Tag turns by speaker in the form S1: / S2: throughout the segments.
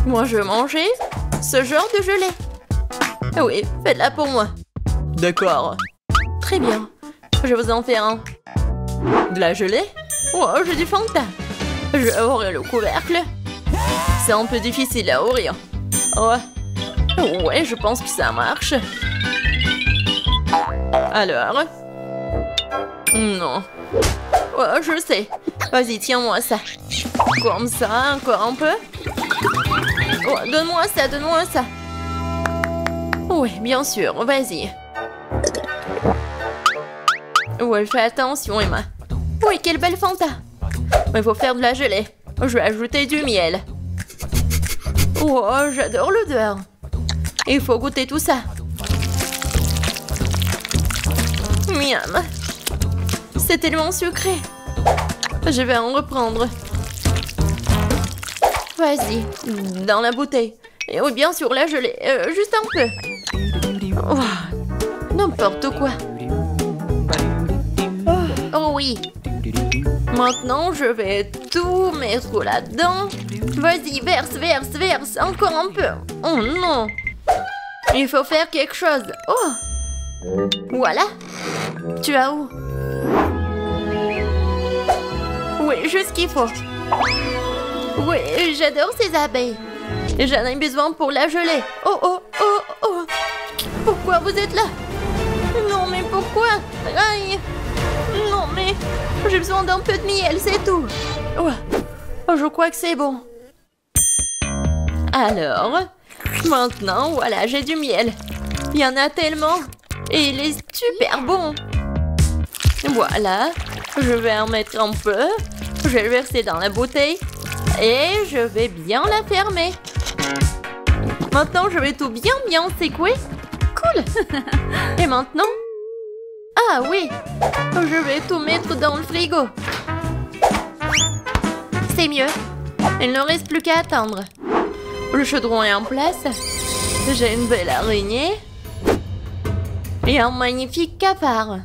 S1: Moi, je veux manger ce genre de gelée. Oui, faites-la pour moi. D'accord. Très bien. Je vais vous en faire un. De la gelée? Oh, j'ai du Fanta. Je vais ouvrir le couvercle. C'est un peu difficile à ouvrir. Oh. Ouais, je pense que ça marche. Alors? Non. Oh, je sais. Vas-y, tiens-moi ça. Comme ça, encore un peu. Oh, donne-moi ça, donne-moi ça. Oui, bien sûr, vas-y. Ouais, fais attention, Emma. Oui, quelle belle Fanta. Il faut faire de la gelée. Je vais ajouter du miel. Oh, j'adore l'odeur. Il faut goûter tout ça. Miam. C'est tellement sucré. Je vais en reprendre. Vas-y, dans la bouteille. Et oui, bien sûr, la gelée. Juste un peu. Oh, n'importe quoi. Oh oui. Maintenant, je vais tout mettre là-dedans. Vas-y, verse, verse, verse. Encore un peu. Oh non. Il faut faire quelque chose. Oh. Voilà. Tu as où? Oui, juste ce qu'il faut. Oui, j'adore ces abeilles. J'en ai besoin pour la gelée. Oh, oh, oh, oh. Pourquoi vous êtes là? Non, mais pourquoi? Aïe. Non, mais j'ai besoin d'un peu de miel, c'est tout. Oh, je crois que c'est bon. Alors, maintenant, voilà, j'ai du miel. Il y en a tellement. Et il est super bon. Voilà, je vais en mettre un peu. Je vais le verser dans la bouteille. Et je vais bien la fermer. Maintenant, je vais tout bien secouer. Cool. Et maintenant? Ah oui, je vais tout mettre dans le frigo. C'est mieux. Il ne reste plus qu'à attendre. Le chaudron est en place. J'ai une belle araignée. Et un magnifique cafard.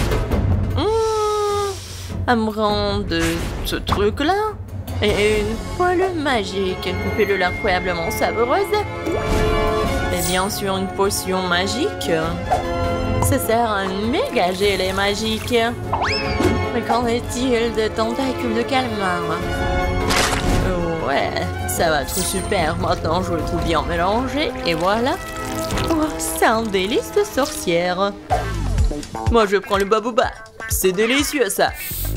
S1: Un brin de ce truc-là. Et une poêle magique. Une pilule incroyablement savoureuse. Et bien sûr une potion magique. Ça sert à un méga gelée magique. Mais qu'en est-il de tentacules de calmar? Ouais, ça va être super. Maintenant, je vais tout bien mélanger. Et voilà. Oh, c'est un délice de sorcière. Moi, je prends le babouba. C'est délicieux, ça.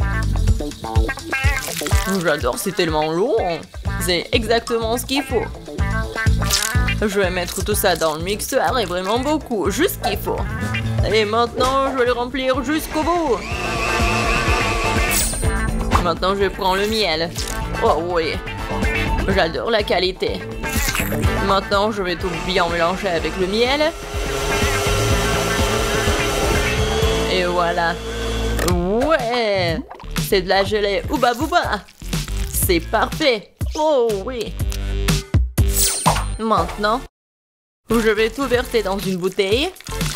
S1: J'adore, c'est tellement long. C'est exactement ce qu'il faut. Je vais mettre tout ça dans le mixeur et vraiment beaucoup, juste ce qu'il faut. Et maintenant, je vais le remplir jusqu'au bout. Maintenant, je prends le miel. Oh oui, j'adore la qualité. Maintenant, je vais tout bien mélanger avec le miel. Et voilà. Ouais, c'est de la gelée Ouba Booba. C'est parfait. Oh oui. Maintenant, je vais tout verser dans une bouteille.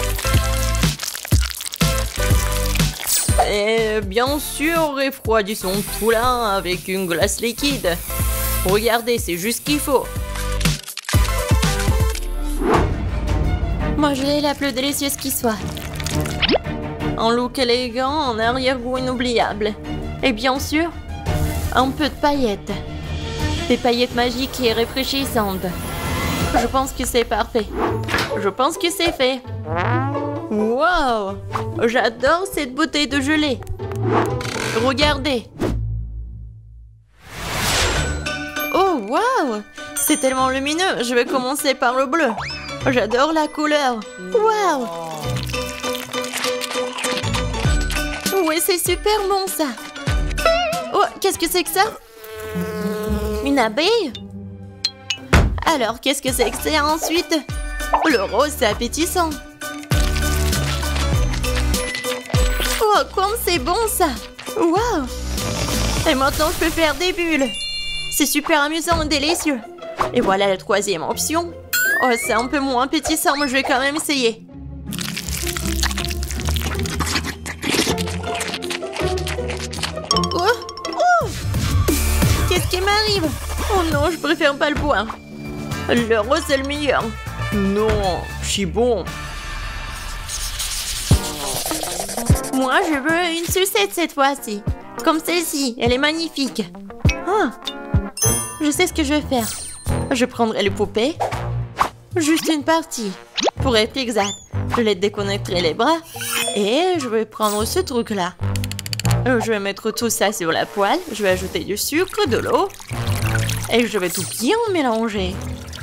S1: Et bien sûr, refroidissons tout là avec une glace liquide. Regardez, c'est juste ce qu'il faut. Moi, je l'ai la plus délicieuse qui soit. Un look élégant, en arrière-goût inoubliable. Et bien sûr, un peu de paillettes. Des paillettes magiques et rafraîchissantes. Je pense que c'est parfait. Je pense que c'est fait. Wow! J'adore cette bouteille de gelée. Regardez. Oh, wow! C'est tellement lumineux. Je vais commencer par le bleu. J'adore la couleur. Wow! Ouais, c'est super bon, ça. Oh, qu'est-ce que c'est que ça? Une abeille? Alors, qu'est-ce que c'est que ça ensuite? Le rose, c'est appétissant. Oh, comme c'est bon, ça! Wow! Et maintenant, je peux faire des bulles. C'est super amusant et délicieux. Et voilà la troisième option. Oh, c'est un peu moins appétissant, mais je vais quand même essayer. Oh! Oh! Qu'est-ce qui m'arrive? Oh non, je préfère pas le boire. Le rose c'est le meilleur. Non, je suis bon. Moi, je veux une sucette cette fois-ci. Comme celle-ci, elle est magnifique. Ah, je sais ce que je vais faire. Je prendrai les poupées. Juste une partie. Pour être exact, je les déconnecterai les bras. Et je vais prendre ce truc-là. Je vais mettre tout ça sur la poêle. Je vais ajouter du sucre, de l'eau. Et je vais tout bien mélanger.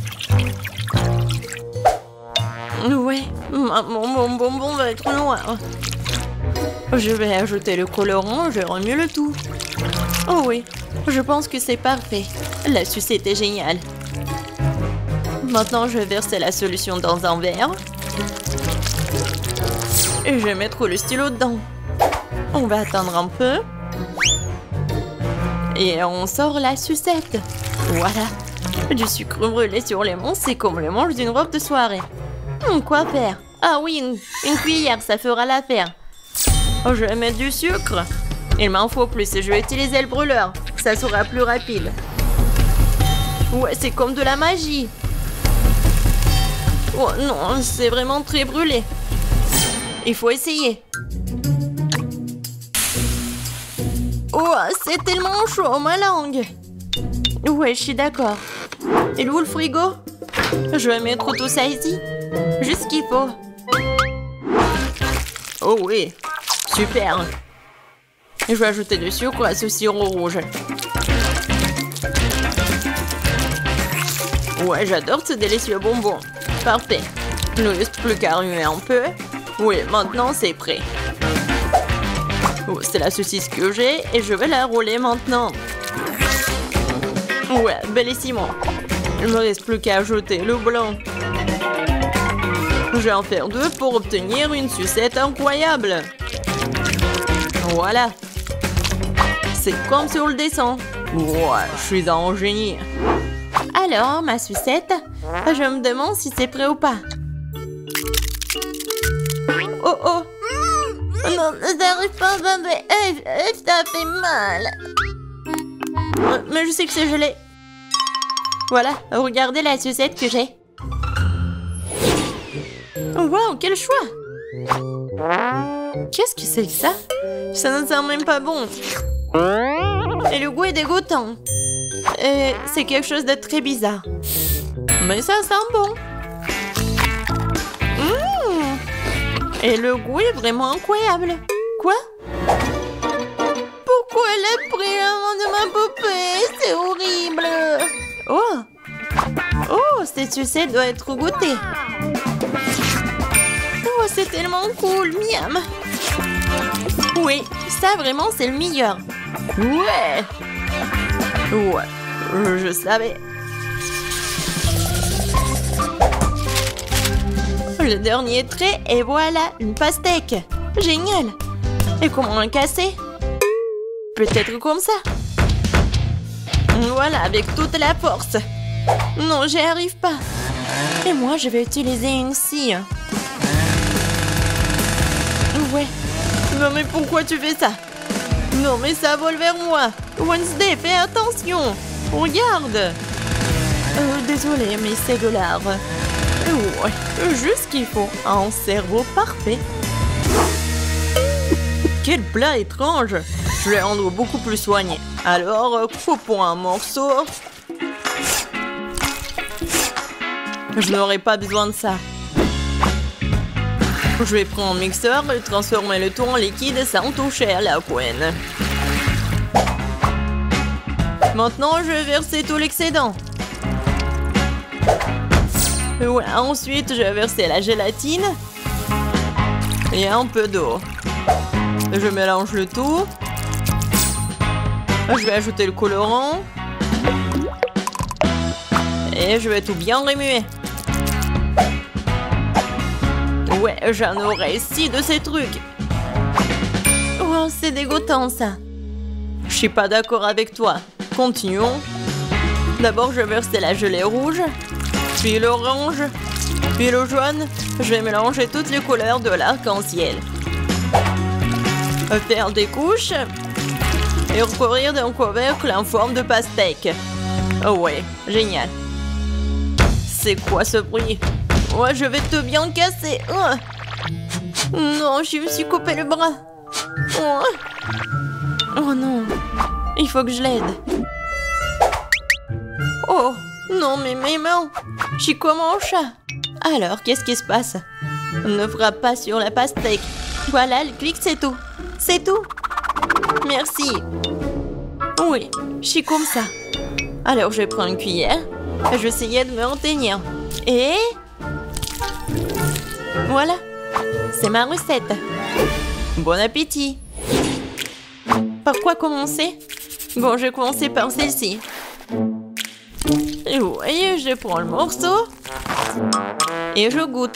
S1: Ouais, mon bonbon va être noir. Je vais ajouter le colorant, je remue le tout. Oh oui, je pense que c'est parfait. La sucette est géniale. Maintenant, je vais verser la solution dans un verre. Et je vais mettre le stylo dedans. On va attendre un peu. Et on sort la sucette. Voilà. Du sucre brûlé sur les mains, c'est comme le manche d'une robe de soirée. Quoi faire? Ah oui, une cuillère, ça fera l'affaire. Oh, je vais mettre du sucre. Il m'en faut plus et je vais utiliser le brûleur. Ça sera plus rapide. Ouais, c'est comme de la magie. Oh non, c'est vraiment très brûlé. Il faut essayer. Oh, c'est tellement chaud, ma langue. Ouais, je suis d'accord. Et où le frigo? Je vais mettre tout ça ici. Juste ce qu'il faut. Oh oui, super. Je vais ajouter du sucre à ce sirop rouge. Ouais, j'adore ce délicieux bonbon. Parfait. Il ne reste plus qu'à remuer un peu. Oui, maintenant c'est prêt. Oh, c'est la saucisse que j'ai et je vais la rouler maintenant. Ouais, bellissimo. Il ne me reste plus qu'à ajouter le blanc. Je vais en faire 2 pour obtenir une sucette incroyable. Voilà. C'est comme sur le dessin. Ouais, je suis un génie. Alors, ma sucette, je me demande si c'est prêt ou pas. Oh oh. Non, ça n'arrive pas, ça fait mal. Mais je sais que c'est gelé. Voilà, regardez la sucette que j'ai. Wow, quel choix! Qu'est-ce que c'est que ça? Ça ne sent même pas bon. Et le goût est dégoûtant. C'est quelque chose de très bizarre. Mais ça sent bon. Et le goût est vraiment incroyable. Quoi? Pourquoi elle a pris la main de ma poupée? C'est horrible. Oh! Oh, cette sucette doit être goûtée. Oh, c'est tellement cool, miam. Oui, ça vraiment c'est le meilleur. Ouais. Ouais, je savais. Le dernier trait et voilà, une pastèque. Génial. Et comment la casser? Peut-être comme ça. Voilà, avec toute la force. Non, j'y arrive pas. Et moi, je vais utiliser une scie. Ouais. Non, mais pourquoi tu fais ça? Non, mais ça vole vers moi. Wednesday, fais attention. Regarde. Désolée, mais c'est de l'art. Ouais, juste ce qu'il faut. Un cerveau parfait. Quel plat étrange. Je vais rendre beaucoup plus soigné. Alors, coupons un morceau. Je n'aurai pas besoin de ça. Je vais prendre un mixeur et transformer le tout en liquide sans toucher à la couenne. Maintenant, je vais verser tout l'excédent. Ouais, ensuite, je vais verser la gélatine et un peu d'eau. Je mélange le tout. Je vais ajouter le colorant. Et je vais tout bien remuer. Ouais, j'en aurai 6 de ces trucs. Oh, c'est dégoûtant ça. Je suis pas d'accord avec toi. Continuons. D'abord, je vais verser la gelée rouge, puis l'orange, puis le jaune. Je vais mélanger toutes les couleurs de l'arc-en-ciel. Faire des couches et recouvrir d'un couvercle en forme de pastèque. Oh ouais, génial. C'est quoi ce bruit? Ouais, je vais te bien casser. Non, je me suis coupé le bras. Oh non, il faut que je l'aide. Oh, non, mais mes mains. Je suis comme un chat. Alors, qu'est-ce qui se passe? Ne frappe pas sur la pastèque. Voilà, le clic, c'est tout. C'est tout. Merci. Oui, je suis comme ça. Alors, je vais prendre une cuillère. Je vais essayer de me retenir. Et... voilà. C'est ma recette. Bon appétit. Par quoi commencer? Bon, je vais commencer par celle-ci. Et vous voyez, je prends le morceau. Et je goûte.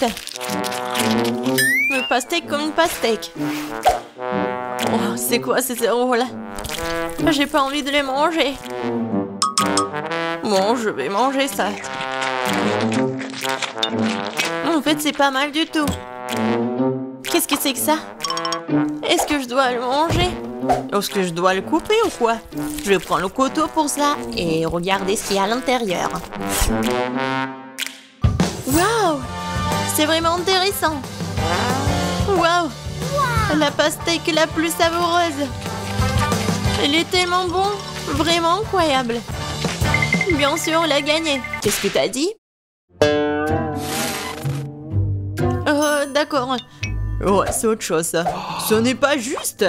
S1: Le pastèque comme une pastèque. Oh, c'est quoi ces cerveaux-là? J'ai pas envie de les manger. Bon, je vais manger ça. En fait, c'est pas mal du tout. Qu'est-ce que c'est que ça? Est-ce que je dois le manger? Est-ce que je dois le couper ou quoi? Je vais prendre le couteau pour ça et regarder ce qu'il y a à l'intérieur. Waouh! C'est vraiment intéressant. Waouh! La pastèque la plus savoureuse. Elle est tellement bon. Vraiment incroyable. Bien sûr, on l'a gagné. Qu'est-ce que t'as dit? D'accord. Ouais, c'est autre chose, ça. Ce n'est pas juste.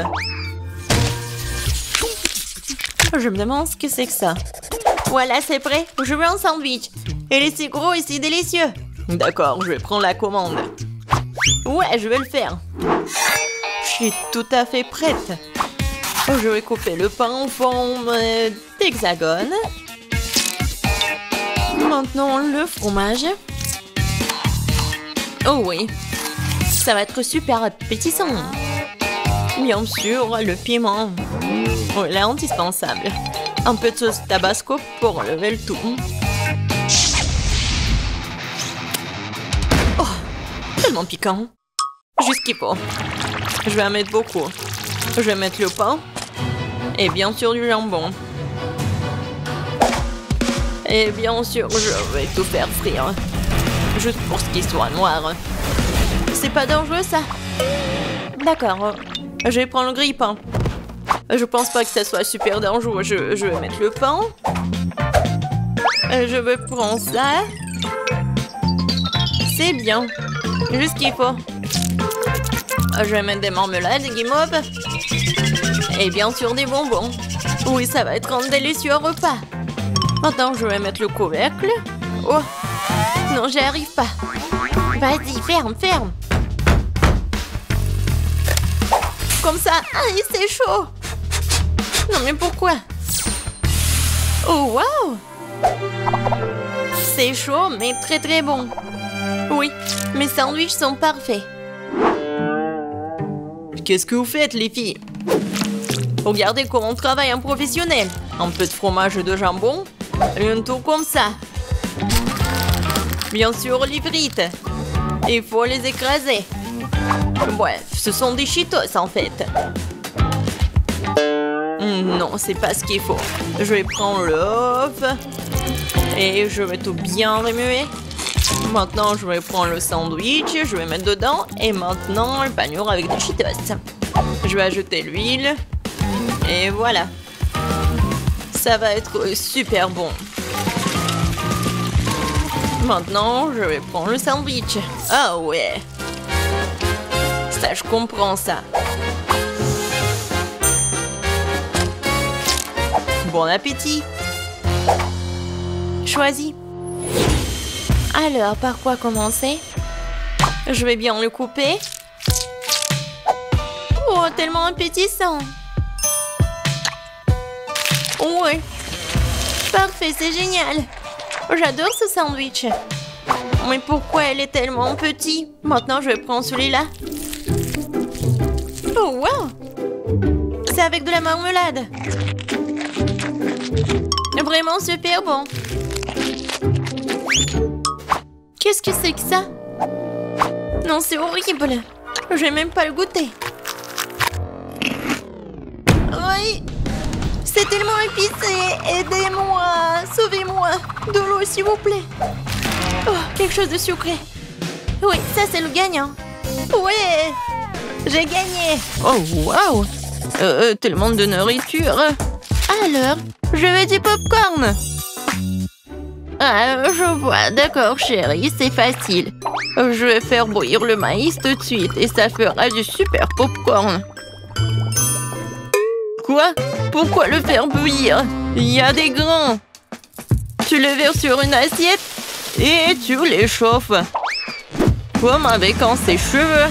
S1: Je me demande ce que c'est que ça. Voilà, c'est prêt. Je veux un sandwich. Il est si gros et si délicieux. D'accord, je vais prendre la commande. Ouais, je vais le faire. Je suis tout à fait prête. Je vais couper le pain en forme d'hexagone. Maintenant, le fromage. Oh oui, ça va être super appétissant. Bien sûr, le piment. Oui, là, indispensable. Un peu de sauce tabasco pour enlever le tout. Oh, tellement piquant. Juste qu'il faut. Je vais en mettre beaucoup. Je vais mettre le pain. Et bien sûr du jambon. Et bien sûr, je vais tout faire frire. Juste pour ce qu'il soit noir. C'est pas dangereux, ça? D'accord. Je vais prendre le grille-pain. Je pense pas que ça soit super dangereux. Je vais mettre le pain. Je vais prendre ça. C'est bien. Juste ce qu'il faut. Je vais mettre des marmelades, des guimauves. Et bien sûr des bonbons. Oui, ça va être un délicieux repas. Maintenant, je vais mettre le couvercle. Oh, non, j'y arrive pas. Vas-y, ferme, ferme. Comme ça. Aïe, c'est chaud. Non, mais pourquoi? Oh, waouh. C'est chaud, mais très très bon. Oui, mes sandwichs sont parfaits. Qu'est-ce que vous faites, les filles? Regardez comment travaille un professionnel. Un peu de fromage et de jambon. Et un tour comme ça. Bien sûr, les frites. Il faut les écraser. Bref, ce sont des Cheetos en fait. Non, c'est pas ce qu'il faut. Je vais prendre l'œuf. Et je vais tout bien remuer. Maintenant, je vais prendre le sandwich. Je vais mettre dedans. Et maintenant, le panure avec des Cheetos. Je vais ajouter l'huile. Et voilà. Ça va être super bon. Maintenant, je vais prendre le sandwich. Ah ouais. Ça, je comprends ça. Bon appétit. Choisis. Alors, par quoi commencer? Je vais bien le couper. Oh, tellement appétissant. Ouais. Parfait, c'est génial. J'adore ce sandwich. Mais pourquoi elle est tellement petite? Maintenant, je vais prendre celui-là. Oh, wow. C'est avec de la marmelade. Vraiment super bon. Qu'est-ce que c'est que ça? Non, c'est horrible. Je vais même pas le goûter. Oui. C'est tellement épicé. Aidez-moi. Sauvez-moi. De l'eau, s'il vous plaît. Oh, quelque chose de sucré. Oui, ça c'est le gagnant. Ouais, j'ai gagné. Oh, waouh. Tellement de nourriture. Alors, je veux du popcorn. Ah, je vois. D'accord, chérie, c'est facile. Je vais faire bouillir le maïs tout de suite et ça fera du super popcorn. Quoi? Pourquoi le faire bouillir? Il y a des grains. Tu le verses sur une assiette et tu les chauffes. Comme avec un sèche-cheveux.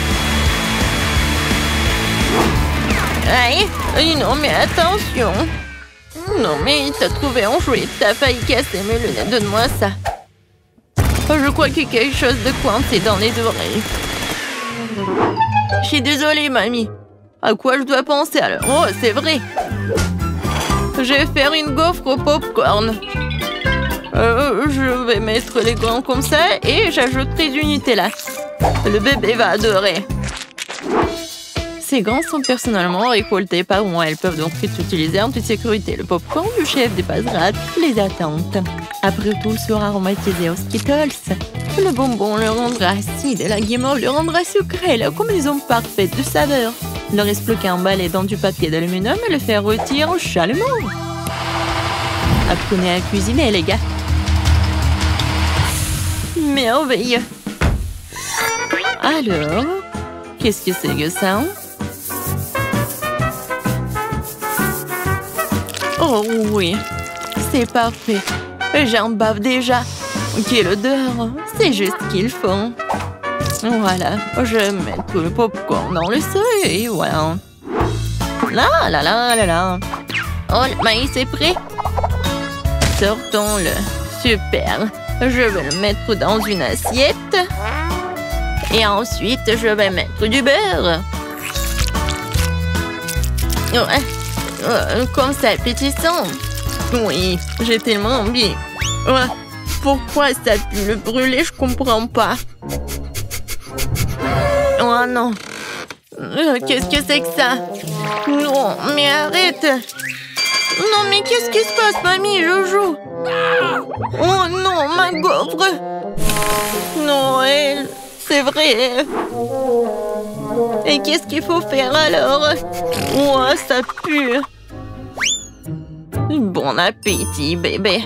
S1: Aïe, non mais attention. Non mais t'as trouvé un jouet, t'as failli casser mes lunettes, donne-moi ça. Je crois qu'il y a quelque chose de coincé dans les oreilles. Je suis désolée, mamie. À quoi je dois penser alors? Oh, c'est vrai. Je vais faire une gaufre au popcorn. Je vais mettre les grains comme ça et j'ajouterai du Nutella. Le bébé va adorer. Ces grains sont personnellement récoltés par moi. Elles peuvent donc être utilisées en toute sécurité. Le popcorn du chef dépassera toutes les attentes. Après tout, il sera aromatisé aux Skittles. Le bonbon le rendra acide et la guimauve le rendra sucré. La combinaison parfaite de saveurs. Il ne reste plus qu'à emballer dans du papier d'aluminium et le faire rôtir chalumeau. Apprenez à cuisiner, les gars. Merveilleux. Alors, qu'est-ce que c'est que ça? Oh oui, c'est parfait. J'en bave déjà. Quelle odeur. C'est juste ce qu'il faut. Voilà, je vais mettre le popcorn dans le seuil et voilà. Là, là, là, là, là. Oh, le maïs est prêt. Sortons-le. Super. Je vais le mettre dans une assiette. Et ensuite, je vais mettre du beurre. Comme ça, appétissant. Oui, j'ai tellement envie. Pourquoi ça pue le brûler, je comprends pas. Oh non. Qu'est-ce que c'est que ça? Non, mais arrête. Non, mais qu'est-ce qui se passe, mamie? Je joue. Oh non, ma gaufre. Noël, c'est vrai. Et qu'est-ce qu'il faut faire alors? Oh, ça pue. Bon appétit, bébé.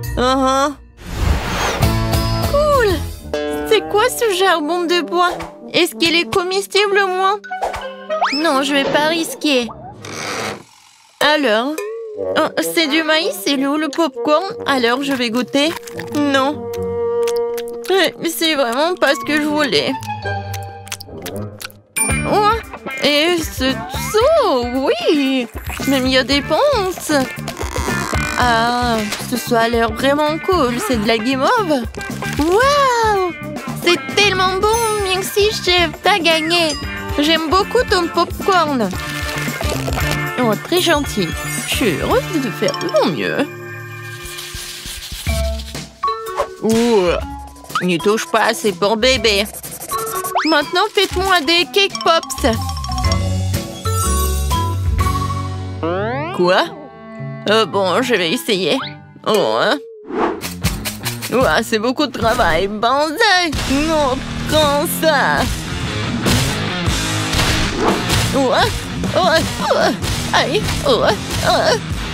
S1: Cool. C'est quoi ce charbon de bois? Est-ce qu'il est comestible au moins? Non, je vais pas risquer. Alors? Oh, c'est du maïs, c'est où le popcorn? Alors, je vais goûter. Non. C'est vraiment pas ce que je voulais. Oh, et ce saut, oui. Même il y a des ponces. Ah, ce a l'air vraiment cool. C'est de la guimauve. Waouh! C'est tellement bon. Merci, chef. T'as gagné. J'aime beaucoup ton popcorn. Oh, très gentil. Je suis heureuse de faire de mon mieux. Ouh, n'y touche pas, c'est pour bébé. Maintenant, faites-moi des cake pops. Quoi? Bon, je vais essayer. Oh, hein? Ouah, c'est beaucoup de travail. Banzai! Non, prends ça. Ouah, ouah, ouah. Aïe, ouah, ouah.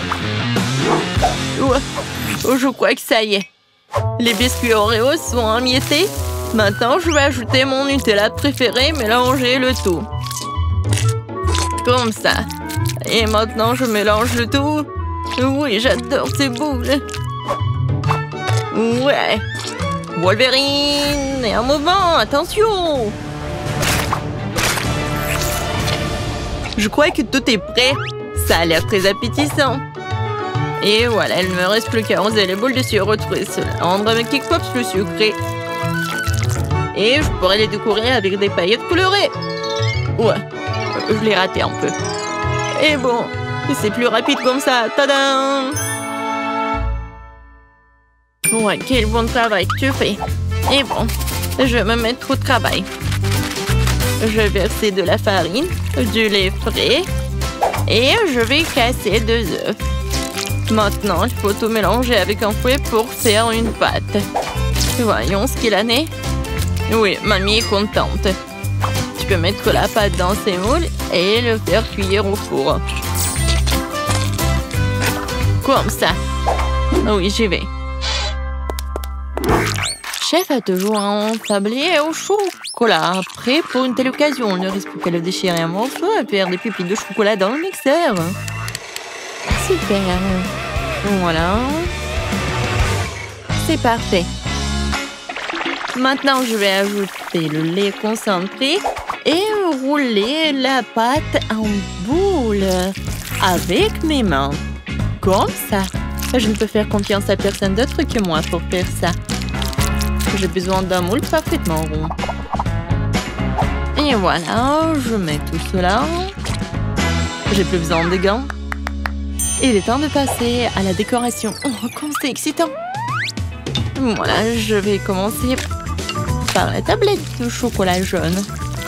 S1: Ouah. Oh, je crois que ça y est. Les biscuits Oreo sont émiettés. Maintenant, je vais ajouter mon Nutella préféré, mélanger le tout. Comme ça. Et maintenant, je mélange le tout. Oui, j'adore ces boules. Ouais. Wolverine. Et un mouvement, attention. Je crois que tout est prêt. Ça a l'air très appétissant. Et voilà, il ne me reste plus qu'à arroser les boules de sirop de fruits. Cela rendra mes cake pops plus sucrés. Et je pourrais les décorer avec des paillettes colorées. Ouais, je l'ai raté un peu. Et bon, c'est plus rapide comme ça. Tadam! Ouais, quel bon travail que tu fais. Et bon, je vais me mettre au travail. Je vais verser de la farine, du lait frais et je vais casser 2 œufs. Maintenant, il faut tout mélanger avec un fouet pour faire une pâte. Voyons ce qu'il en est. Oui, mamie est contente. Tu peux mettre la pâte dans ces moules et le faire cuire au four. Comme ça. Oui, j'y vais. Chef a toujours un tablier au chocolat. Prêt pour une telle occasion. On ne risque qu'à le déchirer en morceaux et faire des pupilles de chocolat dans le mixeur. Super. Voilà. C'est parfait. Maintenant, je vais ajouter le lait concentré et rouler la pâte en boule avec mes mains. Comme ça. Je ne peux faire confiance à personne d'autre que moi pour faire ça. J'ai besoin d'un moule parfaitement rond. Et voilà, je mets tout cela. J'ai plus besoin de gants. Il est temps de passer à la décoration. Oh, comme c'est excitant! Voilà, je vais commencer par la tablette de chocolat jaune.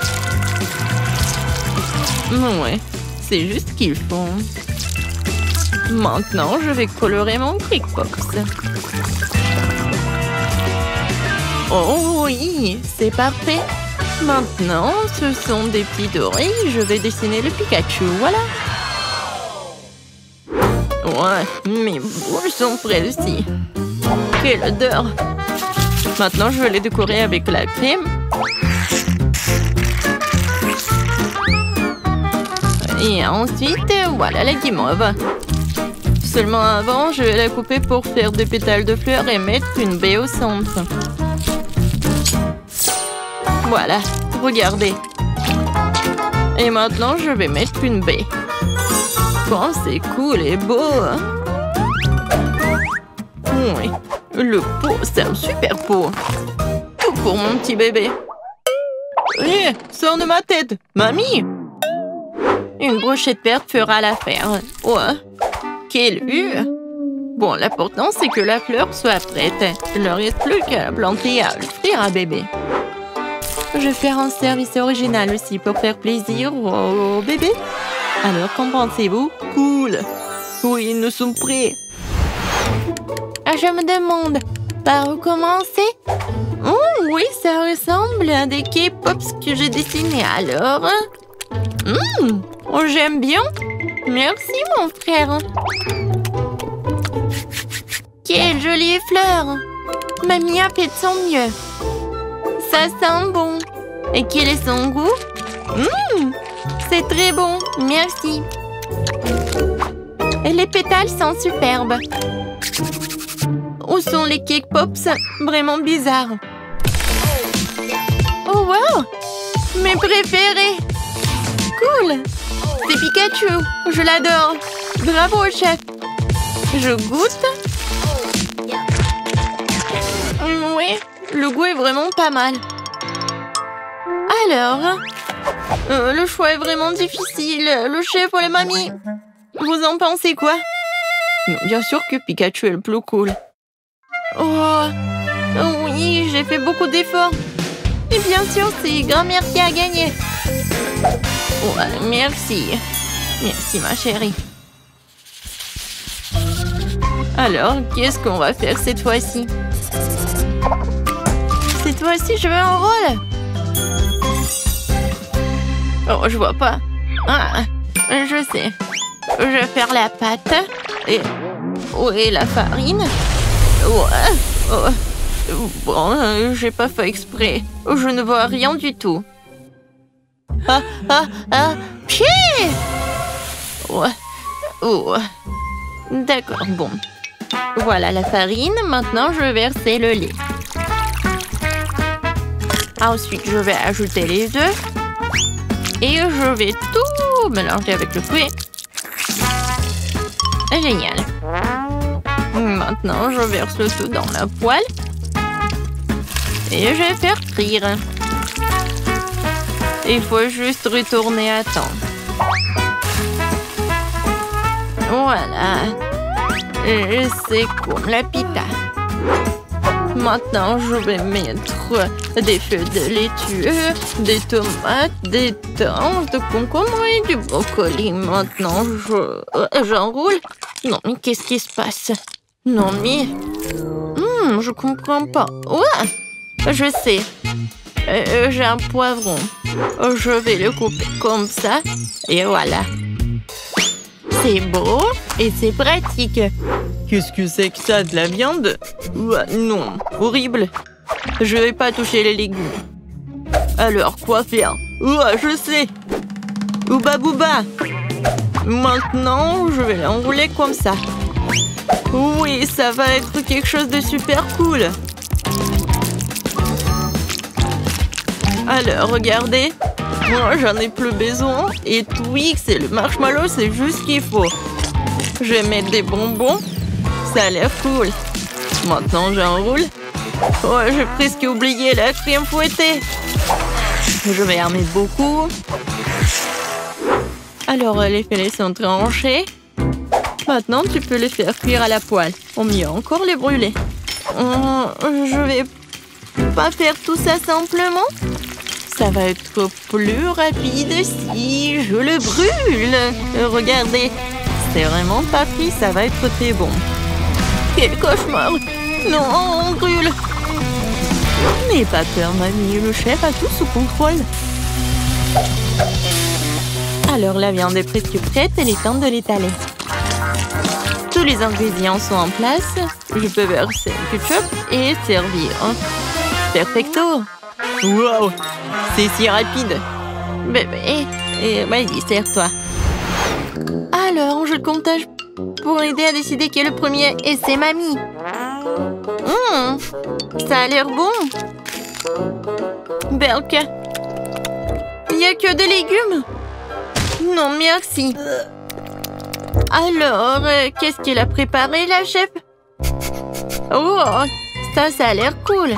S1: Ouais, c'est juste ce qu'il faut. Maintenant, je vais colorer mon Crickpops. Oh oui, c'est parfait. Maintenant, ce sont des petits dorés. Je vais dessiner le Pikachu, voilà. Ouais, mes boules sont prêtes aussi. Quelle odeur! Maintenant, je vais les décorer avec la crème. Et ensuite, voilà la guimauve. Seulement avant, je vais la couper pour faire des pétales de fleurs et mettre une baie au centre. Voilà, regardez. Et maintenant, je vais mettre une baie. Oh, c'est cool et beau. Oui, le pot, c'est un super pot. Tout pour mon petit bébé. Hé, sors de ma tête, mamie. Une brochette verte fera l'affaire. Ouais, quelle vue. Bon, l'important, c'est que la fleur soit prête. Il ne reste plus qu'à la planter et à l'offrir à bébé. Je vais faire un service original aussi pour faire plaisir au bébé. Alors, qu'en pensez-vous? Cool. Oui, nous sommes prêts. Je me demande, par où commencer? Oh, oui, ça ressemble à des K-Pops que j'ai dessinés alors. Oh, j'aime bien. Merci, mon frère. Quelle jolie fleur. Mamie a fait de son mieux. Ça sent bon. Et quel est son goût? C'est très bon, merci. Et les pétales sont superbes. Où sont les Cake Pops? Vraiment bizarres. Oh wow! Mes préférés! Cool! C'est Pikachu! Je l'adore! Bravo, chef! Je goûte. Oui, le goût est vraiment pas mal. Alors, le choix est vraiment difficile. Le chef ou la mamie? Vous en pensez quoi? Bien sûr que Pikachu est le plus cool. Oh, oui, j'ai fait beaucoup d'efforts. Et bien sûr, c'est grand-mère qui a gagné. Ouais, merci. Merci, ma chérie. Alors, qu'est-ce qu'on va faire cette fois-ci? Cette fois-ci, je veux un rôle. Oh, je vois pas. Ah, je sais. Je vais faire la pâte. Et... où est la farine? Ouais. Oh. Bon, j'ai pas fait exprès. Je ne vois rien du tout. Pied! Ouais. Oh. D'accord, bon. Voilà la farine. Maintenant, je vais verser le lait. Ensuite, je vais ajouter les œufs. Et je vais tout mélanger avec le fruit. Génial. Maintenant, je verse le tout dans la poêle. Et je vais faire frire. Il faut juste retourner à temps. Voilà. C'est comme la pita. Maintenant, je vais mettre des feuilles de laitue, des tomates, des tanges, de concombre et du brocoli. Maintenant, j'enroule. Non, mais qu'est-ce qui se passe? Non, mais... Je comprends pas. Ouais, je sais. J'ai un poivron. Je vais le couper comme ça. Et voilà. C'est beau et c'est pratique. Qu'est-ce que c'est que ça, de la viande? Non, horrible. Je vais pas toucher les légumes. Alors, quoi faire? Je sais. Ouba bouba. Maintenant, je vais l'enrouler comme ça. Oui, ça va être quelque chose de super cool. Alors, regardez. Moi, j'en ai plus besoin. Et Twix et le marshmallow, c'est juste ce qu'il faut. Je vais mettre des bonbons. Ça a l'air cool. Maintenant, j'enroule. Oh, j'ai presque oublié la crème fouettée. Je vais en mettre beaucoup. Alors, les filets sont tranchés. Maintenant, tu peux les faire cuire à la poêle. Ou mieux encore, les brûler. Je vais pas faire tout ça simplement. Ça va être plus rapide si je le brûle. Regardez, c'est vraiment pas pris, ça va être très bon. Quel cauchemar! Non, on brûle. N'aie pas peur, mamie, le chef a tout sous contrôle. Alors, la viande est presque prête, il est temps de l'étaler. Tous les ingrédients sont en place. Je peux verser le ketchup et servir. Perfecto! Wow! C'est si rapide! Bébé, vas-y, sers-toi. Alors, je comptage pour aider à décider qui est le premier. Et c'est mamie. Ça a l'air bon. Berk. Il n'y a que des légumes? Non, merci. Alors, qu'est-ce qu'elle a préparé, la chef? Oh, ça a l'air cool.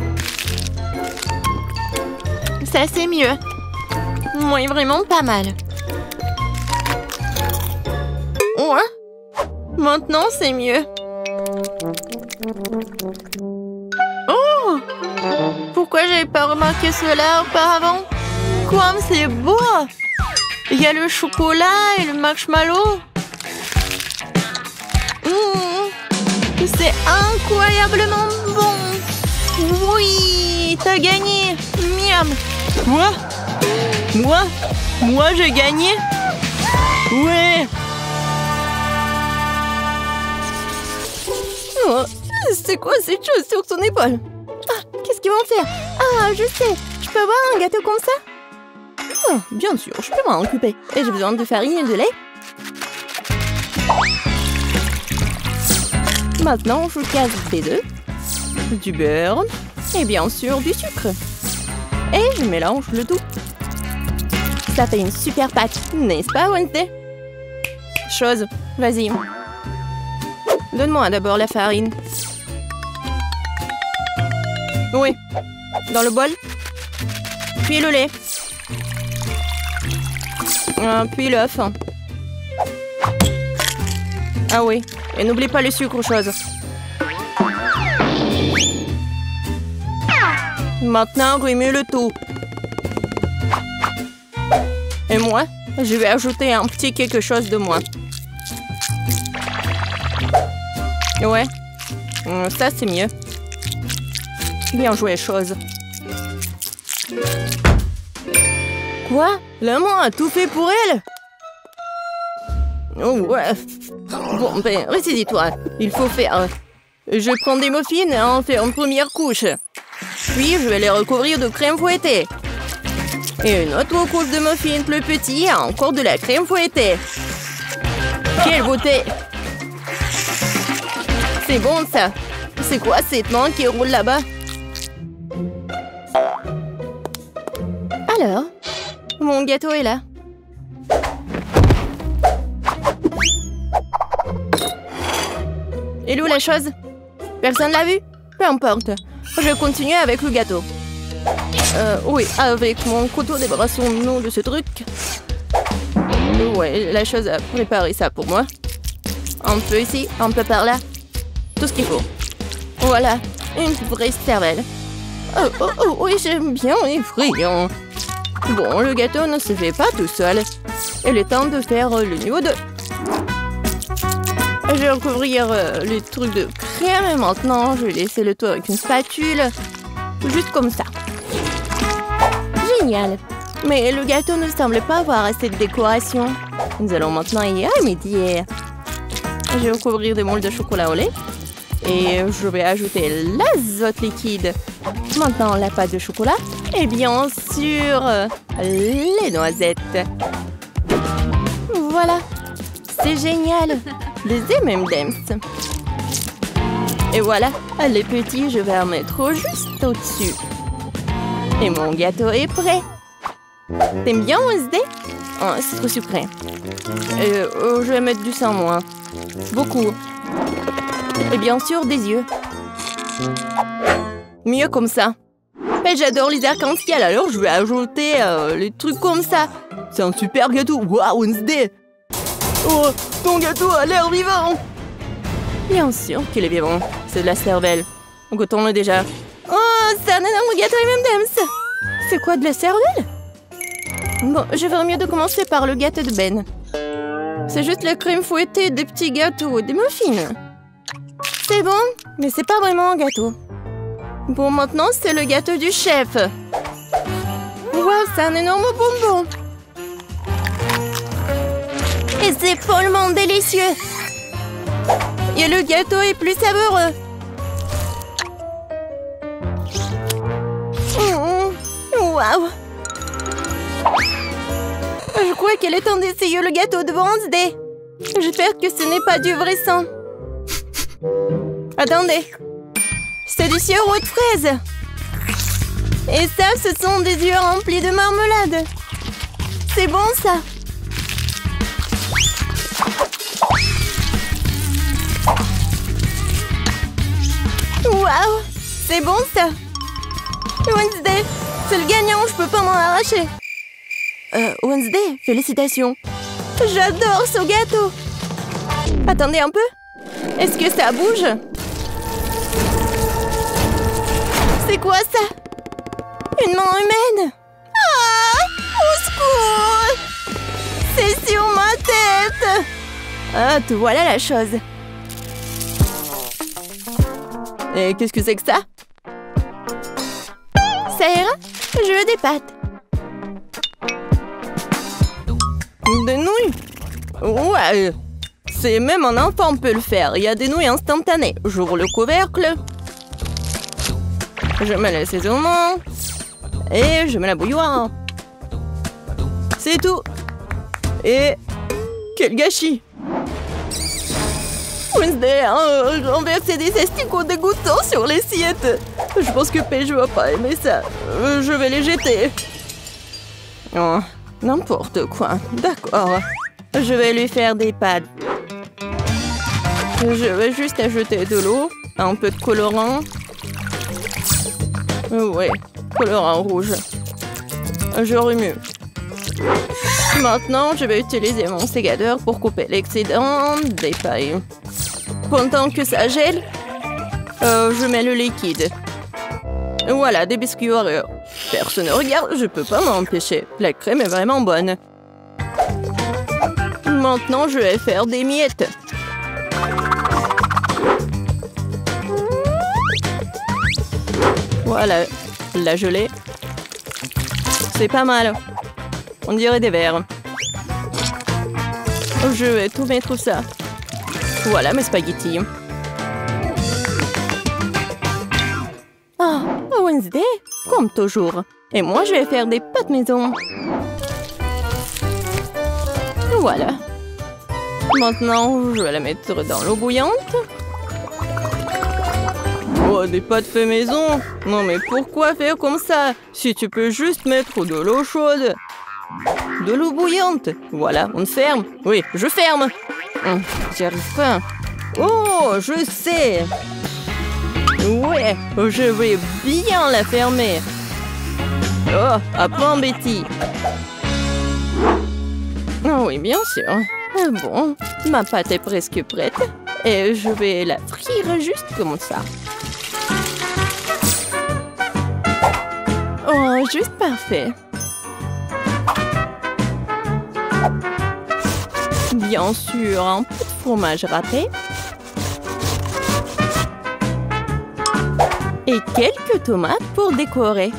S1: Ça, c'est mieux. Oui, vraiment pas mal. Ouais. Maintenant, c'est mieux. Oh! Pourquoi j'avais pas remarqué cela auparavant? Comme c'est beau! Il y a le chocolat et le marshmallow. C'est incroyablement bon. Oui, t'as gagné. Miam. Quoi? Moi, j'ai gagné? Ouais. Oh, c'est quoi cette chose sur son épaule? Qu'est-ce qu'ils vont faire? Je sais. Je peux avoir un gâteau comme ça? Bien sûr, je peux m'en occuper. Et j'ai besoin de farine et de lait. Maintenant, je casse des œufs, du beurre et bien sûr du sucre. Et je mélange le tout. Ça fait une super pâte, n'est-ce pas, Wednesday? Chose, vas-y. Donne-moi d'abord la farine. Oui, dans le bol. Puis le lait. Puis l'œuf. Ah oui, et n'oublie pas le sucre, chose. Maintenant, remue le tout. Et moi, je vais ajouter un petit quelque chose de moi. Ouais, ça c'est mieux. Bien joué, chose. Quoi? La main a tout fait pour elle? Oh ouais. Bon, ben, ressaisis-toi. Il faut faire... Je prends des muffins et en fais une première couche. Puis, je vais les recouvrir de crème fouettée. Et une autre couche de muffins plus petit et encore de la crème fouettée. Quelle beauté! C'est bon, ça. C'est quoi cette main qui roule là-bas? Alors, mon gâteau est là. Et où la chose? Personne l'a vu? Peu importe. Je continue avec le gâteau. Oui, avec mon couteau, débarrassons-nous de ce truc. Ouais, la chose a préparé ça pour moi. Un peu ici, un peu par là. Tout ce qu'il faut. Voilà, une vraie cervelle. Oh, oui, j'aime bien les friands. Bon, le gâteau ne se fait pas tout seul. Il est temps de faire le niveau 2.
S2: Je vais recouvrir les trucs de crème et maintenant je vais laisser le tout avec une spatule. Juste comme ça. Génial. Mais le gâteau ne semble pas avoir assez de décoration. Nous allons maintenant y remédier. Je vais recouvrir des moules de chocolat au lait. Et je vais ajouter l'azote liquide. Maintenant la pâte de chocolat. Et bien sûr, les noisettes. Voilà. C'est génial. Des M&M's. Et voilà, les petits, je vais en mettre juste au-dessus. Et mon gâteau est prêt. T'aimes bien Wednesday? Oh, c'est trop sucré. Je vais mettre du sang moins. Beaucoup. Et bien sûr, des yeux. Mieux comme ça. Et j'adore les arcs-en-ciel, alors je vais ajouter les trucs comme ça. C'est un super gâteau. Waouh, Wednesday! Oh, ton gâteau a l'air vivant! Bien sûr qu'il est vivant. C'est de la cervelle. Goûtons-le déjà. Oh, c'est un énorme gâteau M&M's. C'est quoi, de la cervelle? Bon, je ferais mieux de commencer par le gâteau de Ben. C'est juste la crème fouettée des petits gâteaux, des muffins. C'est bon, mais c'est pas vraiment un gâteau. Bon, maintenant, c'est le gâteau du chef. Waouh, c'est un énorme bonbon. Et c'est follement délicieux. Et le gâteau est plus savoureux. Waouh. Je crois qu'il est temps d'essayer le gâteau de Wednesday. J'espère que ce n'est pas du vrai sang. Attendez. C'est du sirop de fraise. Et ça, ce sont des yeux remplis de marmelade. C'est bon, ça. Waouh, c'est bon, ça. Wednesday, c'est le gagnant, je peux pas m'en arracher. Wednesday, félicitations. J'adore ce gâteau. Attendez un peu. Est-ce que ça bouge? C'est quoi ça? Une main humaine? Ah! Au secours! C'est sur ma tête! Ah, te voilà la chose. Et qu'est-ce que c'est que ça? Ça ira? Je veux des pâtes. Des nouilles? Ouais. C'est même un enfant peut le faire. Il y a des nouilles instantanées. J'ouvre le couvercle. Je mets l'assaisonnement. Et je mets la bouilloire. C'est tout. Et... quel gâchis! Wednesday a renversé des asticots dégoûtants sur l'assiette. Je pense que Paige va pas aimer ça. Je vais les jeter. Oh, n'importe quoi. D'accord. Je vais lui faire des pâtes. Je vais juste ajouter de l'eau, un peu de colorant. Ouais, colorant rouge. Je remue. Maintenant, je vais utiliser mon ségadeur pour couper l'excédent des pailles. Pendant que ça gèle, je mets le liquide. Voilà, des biscuits Oreo. Personne ne regarde, je peux pas m'empêcher. La crème est vraiment bonne. Maintenant, je vais faire des miettes. Voilà, la gelée. C'est pas mal. On dirait des verres. Je vais tout mettre ça. Voilà mes spaghettis. Ah, Wednesday, comme toujours. Et moi, je vais faire des pâtes maison. Voilà. Maintenant, je vais la mettre dans l'eau bouillante. Oh, des pâtes fait maison? Non, mais pourquoi faire comme ça? Si tu peux juste mettre de l'eau chaude. De l'eau bouillante. Voilà, on ferme. Oui, je ferme. J'y arrive pas. Oh, je sais. Ouais, je vais bien la fermer. Oh, apprends Betty. Oh oui, bien sûr. Bon, ma pâte est presque prête. Et je vais la frire juste comme ça. Oh, juste parfait. Bien sûr, un peu de fromage râpé. Et quelques tomates pour décorer.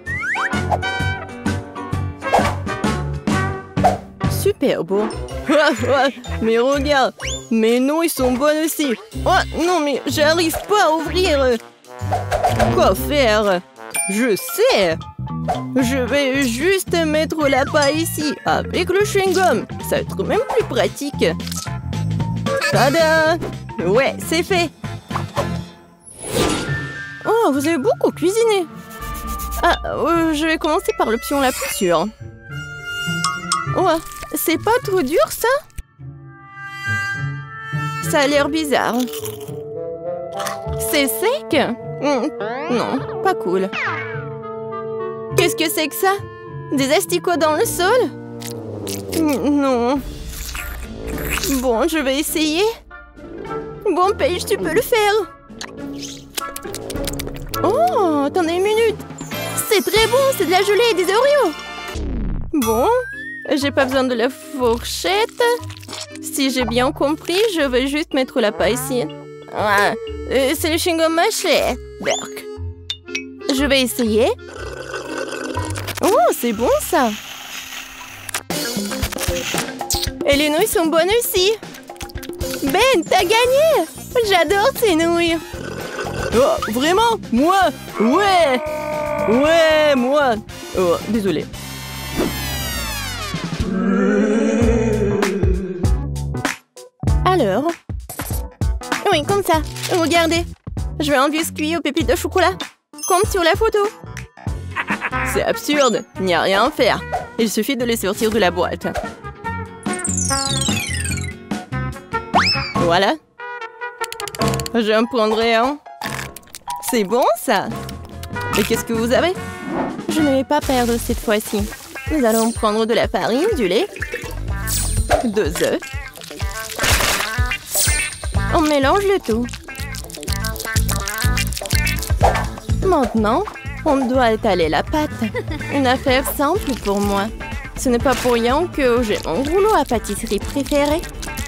S2: Super beau. Mais regarde, mes noix ils sont bonnes aussi. Oh non mais j'arrive pas à ouvrir. Quoi faire? Je sais. Je vais juste mettre la paille ici avec le chewing-gum. Ça va être même plus pratique. Tada! Ouais, c'est fait. Oh, vous avez beaucoup cuisiné. Ah, je vais commencer par l'option la plus sûre. Oh, c'est pas trop dur, ça? Ça a l'air bizarre. C'est sec? Non, pas cool. Qu'est-ce que c'est que ça? Des asticots dans le sol? Non. Bon, je vais essayer. Bon, Paige, tu peux le faire. Oh, attendez une minute. C'est très bon, c'est de la gelée et des Oreos. Bon, j'ai pas besoin de la fourchette. Si j'ai bien compris, je vais juste mettre la paille ici. Ah, c'est le chewing-gum mâché. Berk. Je vais essayer. Oh, c'est bon ça. Et les nouilles sont bonnes aussi. Ben, t'as gagné. J'adore ces nouilles. Oh, vraiment? Moi? Ouais. Ouais, moi. Oh, désolé. Alors? Oui, comme ça. Regardez. Je veux un biscuit aux pépites de chocolat. Comme sur la photo. C'est absurde. Il n'y a rien à faire. Il suffit de les sortir de la boîte. Voilà. J'en prendrai un. C'est bon, ça. Et qu'est-ce que vous avez? Je ne vais pas perdre cette fois-ci. Nous allons prendre de la farine, du lait, 2 œufs. On mélange le tout. Maintenant, on doit étaler la pâte. Une affaire simple pour moi. Ce n'est pas pour rien que j'ai mon rouleau à pâtisserie préféré.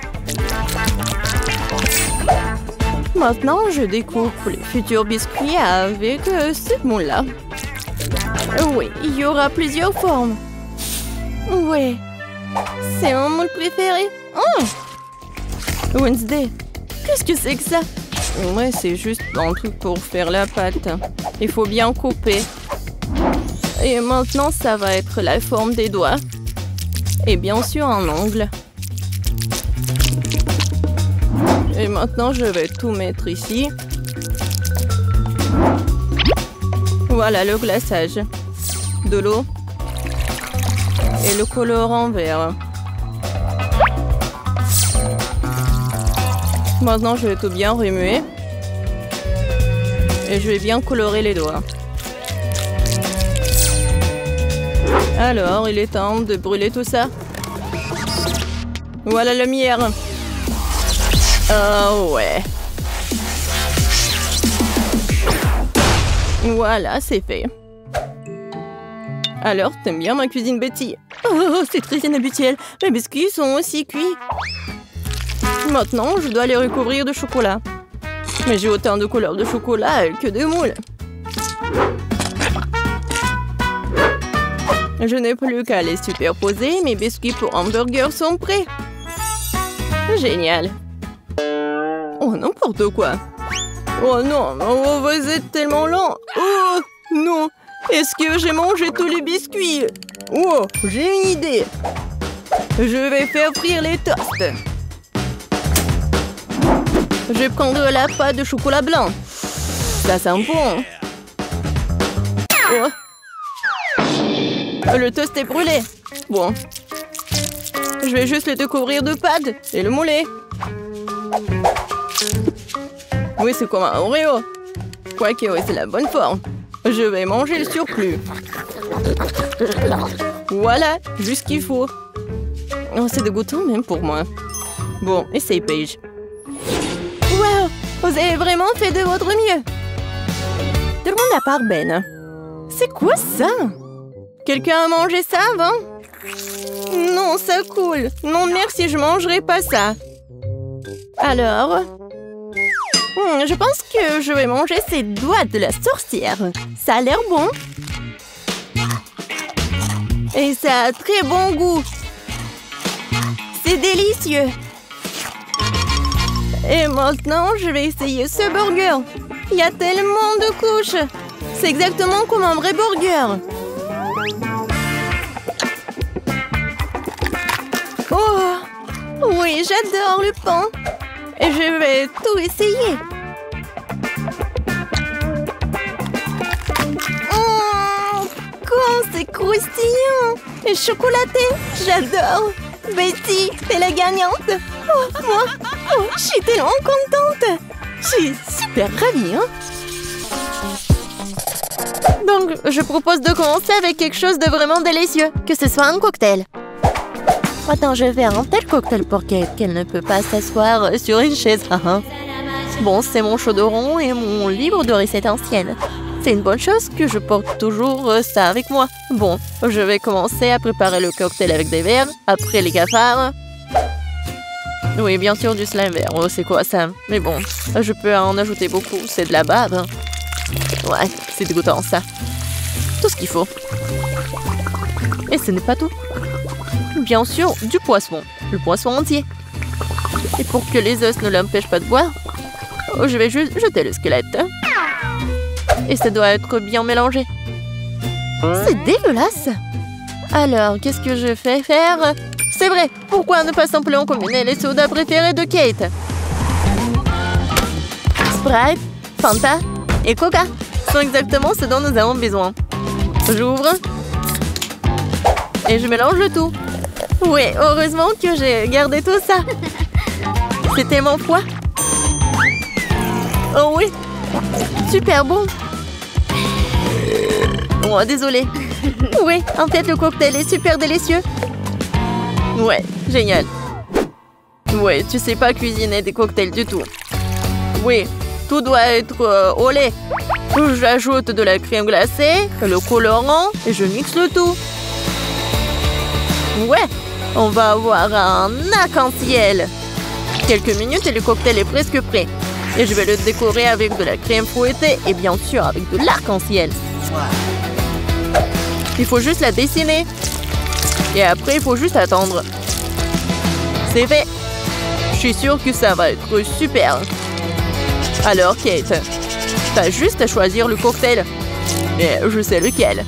S2: Maintenant, je découpe les futurs biscuits avec ce moule-là. Oui, il y aura plusieurs formes. Ouais, c'est mon moule préféré. Oh! Wednesday, qu'est-ce que c'est que ça? Ouais, c'est juste un truc pour faire la pâte. Il faut bien couper. Et maintenant, ça va être la forme des doigts. Et bien sûr, un ongle. Et maintenant, je vais tout mettre ici. Voilà le glaçage. De l'eau. Et le colorant vert. Maintenant, je vais tout bien remuer. Et je vais bien colorer les doigts. Alors, il est temps de brûler tout ça. Voilà la lumière. Oh ouais. Voilà, c'est fait. Alors, t'aimes bien ma cuisine, Betty? Oh, c'est très inhabituel. Mes biscuits sont aussi cuits. Maintenant, je dois les recouvrir de chocolat. Mais j'ai autant de couleurs de chocolat que de moules. Je n'ai plus qu'à les superposer. Mes biscuits pour hamburger sont prêts. Génial. Oh, n'importe quoi. Oh non, oh, vous êtes tellement lent. Oh non, est-ce que j'ai mangé tous les biscuits? Oh, j'ai une idée. Je vais faire frire les toasts. Je vais prendre la pâte de chocolat blanc. Ça sent bon. Oh. Le toast est brûlé. Bon. Je vais juste le découvrir de pâte et le mouler. Oui, c'est comme un Oreo. Quoique, oui, c'est la bonne forme. Je vais manger le surplus. Voilà, juste ce qu'il faut. Oh, c'est dégoûtant même pour moi. Bon, essaye, Paige. Wow, vous avez vraiment fait de votre mieux. Tout le monde à part Ben. C'est quoi ça? Quelqu'un a mangé ça avant? Non, ça coule. Non, merci, je mangerai pas ça. Alors? Je pense que je vais manger ces doigts de la sorcière. Ça a l'air bon. Et ça a très bon goût. C'est délicieux. Et maintenant, je vais essayer ce burger. Il y a tellement de couches. C'est exactement comme un vrai burger. Oh, oui, j'adore le pain. Et je vais tout essayer. Oh, comme c'est croustillant. Et chocolaté, j'adore. Betty, t'es la gagnante. Oh, moi, je suis tellement contente. Je suis super ravie, hein. Donc, je propose de commencer avec quelque chose de vraiment délicieux. Que ce soit un cocktail. Attends, je vais faire un tel cocktail pour Kate qu'elle ne peut pas s'asseoir sur une chaise. Bon, c'est mon chaudron et mon livre de recettes anciennes. C'est une bonne chose que je porte toujours ça avec moi. Bon, je vais commencer à préparer le cocktail avec des verres, après les cafards. Oui, bien sûr, du slime vert. Oh, c'est quoi ça? Mais bon, je peux en ajouter beaucoup. C'est de la bave. Ouais, c'est dégoûtant ça. Tout ce qu'il faut. Et ce n'est pas tout. Bien sûr, du poisson. Le poisson entier. Et pour que les os ne l'empêchent pas de boire, je vais juste jeter le squelette. Et ça doit être bien mélangé. C'est dégueulasse. Alors, qu'est-ce que je fais faire? C'est vrai, pourquoi ne pas simplement combiner les sodas préférés de Kate? Sprite, Fanta et Coca sont exactement ce dont nous avons besoin. J'ouvre. Et je mélange le tout. Oui, heureusement que j'ai gardé tout ça. C'est tellement froid. Oh oui, super bon. Oh, désolé. Oui, en fait, le cocktail est super délicieux. Ouais, génial. Ouais, tu sais pas cuisiner des cocktails du tout. Oui, tout doit être au lait. J'ajoute de la crème glacée, le colorant et je mixe le tout. Ouais, on va avoir un arc-en-ciel. Quelques minutes et le cocktail est presque prêt. Et je vais le décorer avec de la crème fouettée et bien sûr avec de l'arc-en-ciel. Il faut juste la dessiner. Et après, il faut juste attendre. C'est fait. Je suis sûre que ça va être super. Alors, Kate, t'as juste à choisir le cocktail. Et je sais lequel.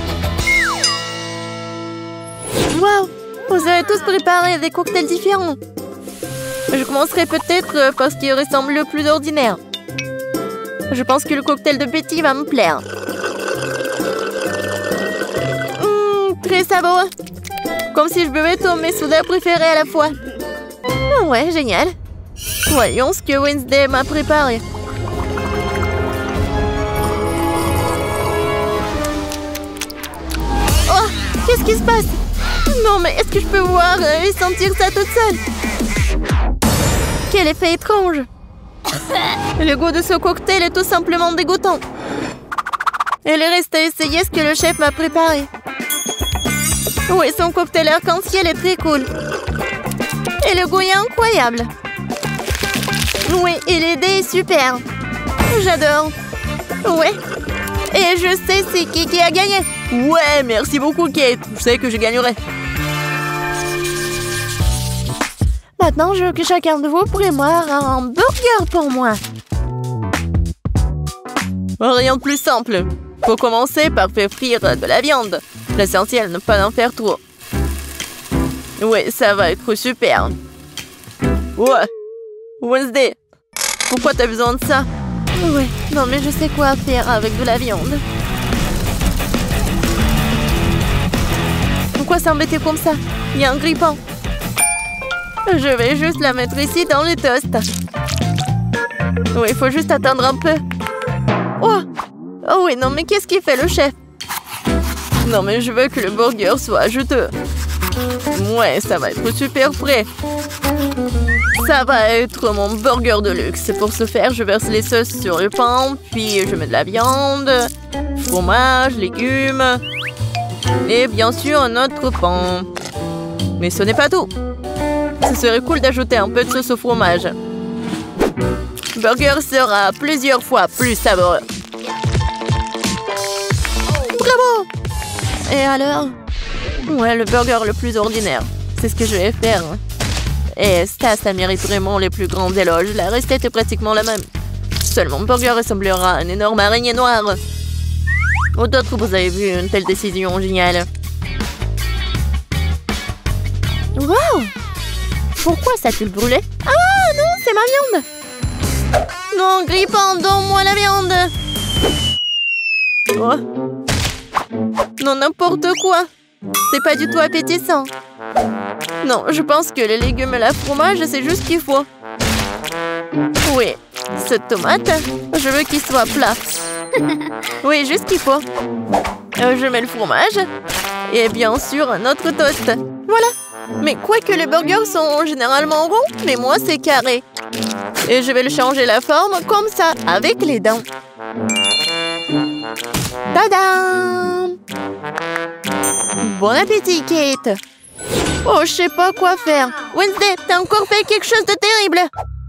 S2: Waouh! Vous avez tous préparé des cocktails différents. Je commencerai peut-être par ce qui ressemble le plus ordinaire. Je pense que le cocktail de Betty va me plaire. Très savoureux. Comme si je buvais tous mes sodas préférés à la fois. Ouais, génial. Voyons ce que Wednesday m'a préparé. Oh, qu'est-ce qui se passe? Non, mais est-ce que je peux voir et sentir ça toute seule? Quel effet étrange. Le goût de ce cocktail est tout simplement dégoûtant. Et il reste à essayer ce que le chef m'a préparé. Oui, son cocktail arc-en-ciel est très cool. Et le goût est incroyable. Oui, et l'idée est super. J'adore. Ouais. Et je sais c'est qui a gagné. Ouais, merci beaucoup Kate. Je sais que je gagnerai. Maintenant, je veux que chacun de vous prépare un burger pour moi. Rien de plus simple. Faut commencer par faire frire de la viande. L'essentiel, ne pas en faire trop. Ouais, ça va être super. Ouais. Wednesday, pourquoi t'as besoin de ça? Ouais, non mais je sais quoi faire avec de la viande. Pourquoi s'embêter comme ça? Il y a un grille-pain. Je vais juste la mettre ici dans le toast. Oui, il faut juste attendre un peu. Oh! Oh oui, non mais qu'est-ce qu'il fait le chef? Non mais je veux que le burger soit juteux. Ouais, ça va être super frais. Ça va être mon burger de luxe. Pour ce faire, je verse les sauces sur le pain, puis je mets de la viande, fromage, légumes et bien sûr un autre pain. Mais ce n'est pas tout. Ce serait cool d'ajouter un peu de sauce au fromage. burger sera plusieurs fois plus savoureux. Bravo! Et alors? Ouais, le burger le plus ordinaire. C'est ce que je vais faire. Et ça mérite vraiment les plus grands éloges. La recette est pratiquement la même. Seulement, mon burger ressemblera à une énorme araignée noire. Ou d'autres, vous avez vu une telle décision géniale. Wow! Pourquoi ça a-t-il brûlé? Ah non, c'est ma viande! Non, Grippin, donne-moi la viande! Oh. Non, n'importe quoi! C'est pas du tout appétissant. Non, je pense que les légumes et le fromage, c'est juste ce qu'il faut. Oui, cette tomate, je veux qu'il soit plat. Oui, juste ce qu'il faut. Je mets le fromage. Et bien sûr, un autre toast. Voilà. Mais quoique les burgers sont généralement ronds, mais moi, c'est carré. Et je vais le changer la forme comme ça, avec les dents. Tadam! Bon appétit, Kate! Oh, je sais pas quoi faire. Wednesday, t'as encore fait quelque chose de terrible!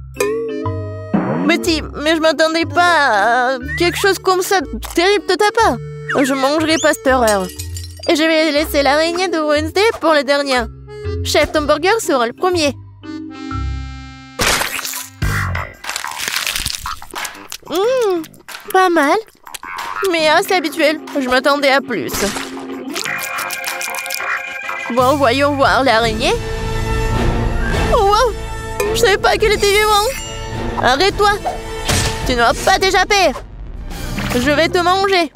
S2: Betty, mais je m'attendais pas à quelque chose comme ça terrible de ta part. Je mangerai pas cette horreur. Et je vais laisser l'araignée de Wednesday pour le dernier. Chef, ton burger sera le premier. Pas mal. Mais assez habituel. Je m'attendais à plus. Bon, voyons voir l'araignée. Oh, wow! Je savais pas qu'elle était vivante. Arrête-toi. Tu n'auras pas d'échapper. Je vais te manger.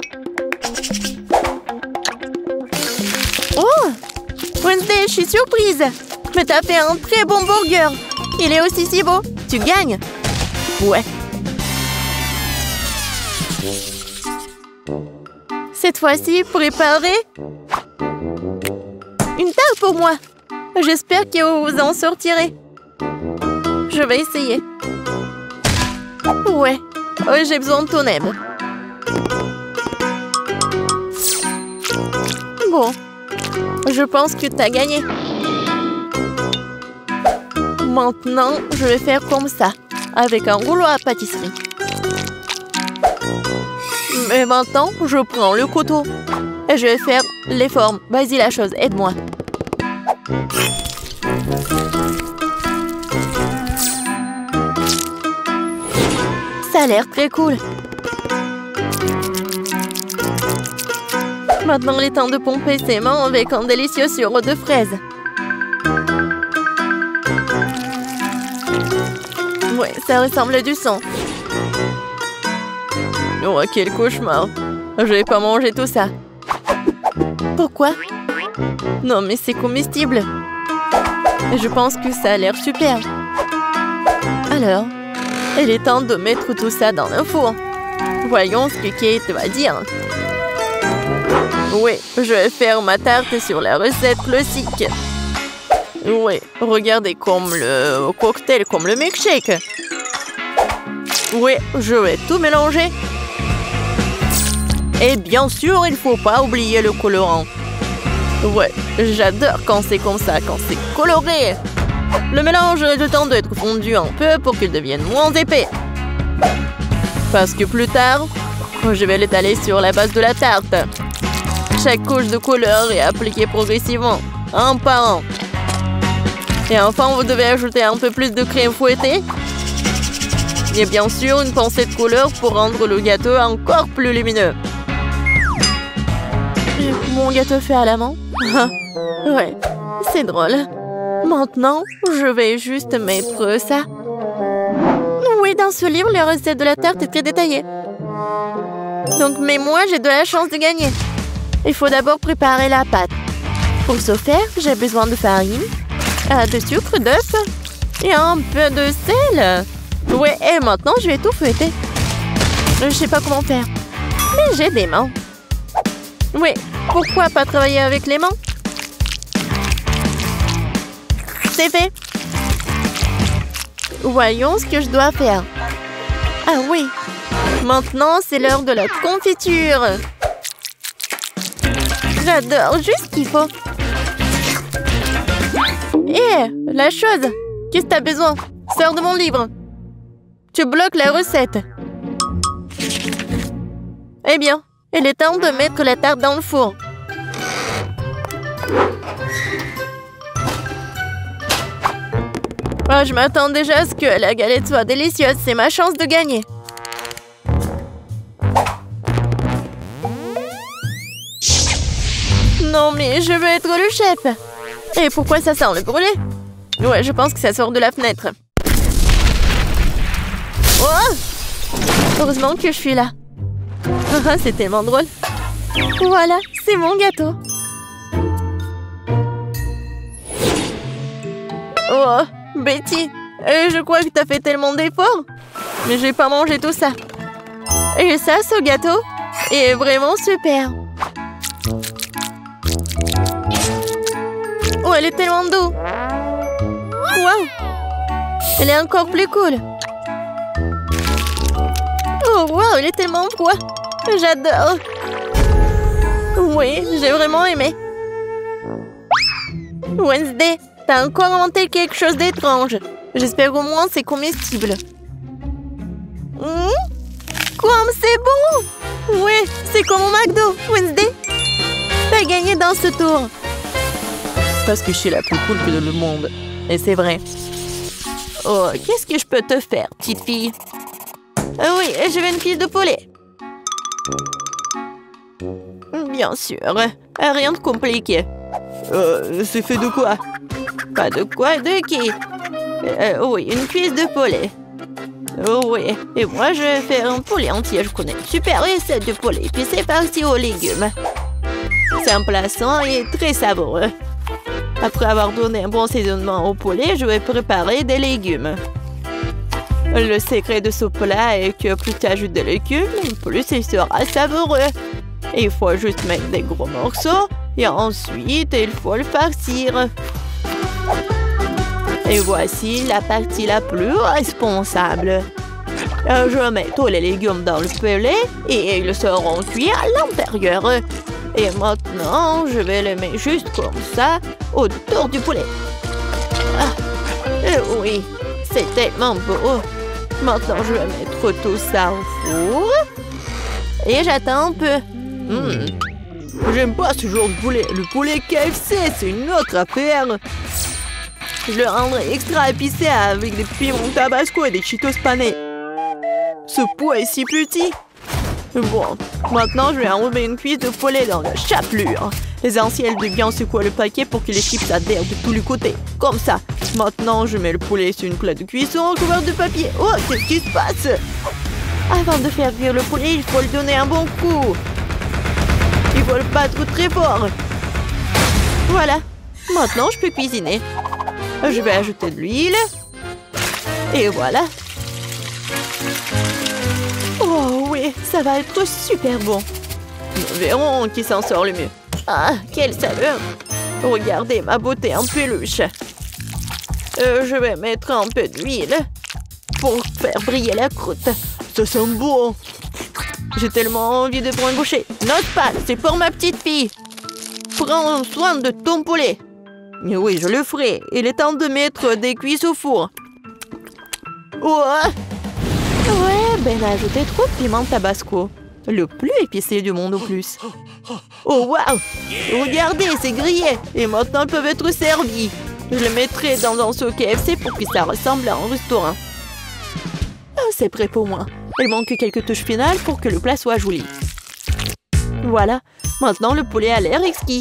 S2: Oh! Wednesday, je suis surprise. Mais t'as fait un très bon burger. Il est aussi si beau. Tu gagnes. Ouais. Cette fois-ci, préparez une tarte pour moi. J'espère que vous en sortirez. Je vais essayer. Ouais, j'ai besoin de ton aide. Bon, je pense que t'as gagné. Maintenant, je vais faire comme ça, avec un rouleau à pâtisserie. Mais maintenant, je prends le couteau et je vais faire les formes. Vas-y la chose, aide-moi. Ça a l'air très cool. Maintenant, il est temps de pomper ses mains avec un délicieux sirop de fraises. Ouais, ça ressemble à du sang. Oh, quel cauchemar. Je vais pas manger tout ça. Pourquoi? Non, mais c'est comestible. Je pense que ça a l'air super. Alors, il est temps de mettre tout ça dans le four. Voyons ce que Kate va dire. Oui, je vais faire ma tarte sur la recette classique. Oui, regardez comme le cocktail, comme le milkshake. Oui, je vais tout mélanger. Et bien sûr, il ne faut pas oublier le colorant. Ouais, j'adore quand c'est comme ça, quand c'est coloré. Le mélange a le temps d'être fondu un peu pour qu'il devienne moins épais. Parce que plus tard, je vais l'étaler sur la base de la tarte. Chaque couche de couleur est appliquée progressivement, un par un. Et enfin, vous devez ajouter un peu plus de crème fouettée. Et bien sûr, une pincée de couleur pour rendre le gâteau encore plus lumineux. Mon gâteau fait à la main. Ouais, c'est drôle. Maintenant, je vais juste mettre ça. Oui, dans ce livre, la recette de la tarte est très détaillée. Donc, mais moi, j'ai de la chance de gagner. Il faut d'abord préparer la pâte. Pour ce faire, j'ai besoin de farine, de sucre, d'œuf et un peu de sel. Ouais, et maintenant, je vais tout fouetter. Je sais pas comment faire. Mais j'ai des mains. Oui, pourquoi pas travailler avec les mains? C'est fait. Voyons ce que je dois faire. Ah oui. Maintenant, c'est l'heure de la confiture. J'adore, juste ce qu'il faut. Hé, la chose. Qu'est-ce que t'as besoin? Sors de mon livre. Tu bloques la recette. Eh bien, il est temps de mettre la tarte dans le four. Oh, je m'attends déjà à ce que la galette soit délicieuse. C'est ma chance de gagner. Non, mais je veux être le chef. Et pourquoi ça sent le brûlé? Ouais, je pense que ça sort de la fenêtre. Oh! Heureusement que je suis là. C'est tellement drôle. Voilà, c'est mon gâteau. Oh, Betty, je crois que t'as fait tellement d'efforts. Mais j'ai pas mangé tout ça. Et ça, ce gâteau est vraiment super. Oh, elle est tellement douce. Waouh! Elle est encore plus cool. Oh, waouh, elle est tellement froid. J'adore. Oui, j'ai vraiment aimé. Wednesday, t'as encore inventé quelque chose d'étrange. J'espère au moins c'est comestible. Comme c'est bon! Oui, c'est comme au McDo, Wednesday. T'as gagné dans ce tour. Parce que je suis la plus cool de le monde. Et c'est vrai. Oh, qu'est-ce que je peux te faire, petite fille? Oui, je veux une cuisse de poulet. Bien sûr. Rien de compliqué. C'est fait de quoi? Pas de quoi, de qui? Oui, une cuisse de poulet. Oui, et moi je vais faire un poulet entier. Je connais une super recette de poulet. Puis c'est parti aux légumes. C'est un plat sain et très savoureux. Après avoir donné un bon assaisonnement au poulet, je vais préparer des légumes. Le secret de ce plat est que plus tu ajoutes des légumes, plus il sera savoureux. Il faut juste mettre des gros morceaux et ensuite il faut le farcir. Et voici la partie la plus responsable. Je mets tous les légumes dans le poulet et ils seront cuits à l'intérieur. Et maintenant, je vais les mettre juste comme ça autour du poulet. Oui, c'est tellement beau. Maintenant, je vais mettre tout ça au four. Et j'attends un peu. J'aime pas ce genre de poulet. Le poulet KFC, c'est une autre affaire. Je le rendrai extra épicé avec des piments tabasco et des Cheetos panés. Ce pot est si petit. Bon, maintenant je vais enlever une cuisse de poulet dans la chapelure. L'essentiel de bien secouer le paquet pour que les chips adhèrent de tous les côtés. Comme ça. Maintenant, je mets le poulet sur une plaque de cuisson recouverte de papier. Oh, qu'est-ce qui se passe? Avant de faire cuire le poulet, il faut lui donner un bon coup. Il faut le battre très fort. Voilà. Maintenant, je peux cuisiner. Je vais ajouter de l'huile. Et voilà. Oh oui, ça va être super bon. Nous verrons qui s'en sort le mieux. Ah, quelle saveur! Regardez ma beauté en peluche. Je vais mettre un peu d'huile pour faire briller la croûte. Ça sent bon. J'ai tellement envie de prendre un gaucher. Note pas, c'est pour ma petite fille. Prends soin de ton poulet. Oui, je le ferai. Il est temps de mettre des cuisses au four. Oh. Ouais, Ben a ajouté trop de piment tabasco. Le plus épicé du monde au plus. Oh, waouh! Regardez, c'est grillé. Et maintenant, ils peuvent être servis. Je le mettrai dans un seau KFC pour que ça ressemble à un restaurant. C'est prêt pour moi. Il manque quelques touches finales pour que le plat soit joli. Voilà. Maintenant, le poulet a l'air exquis.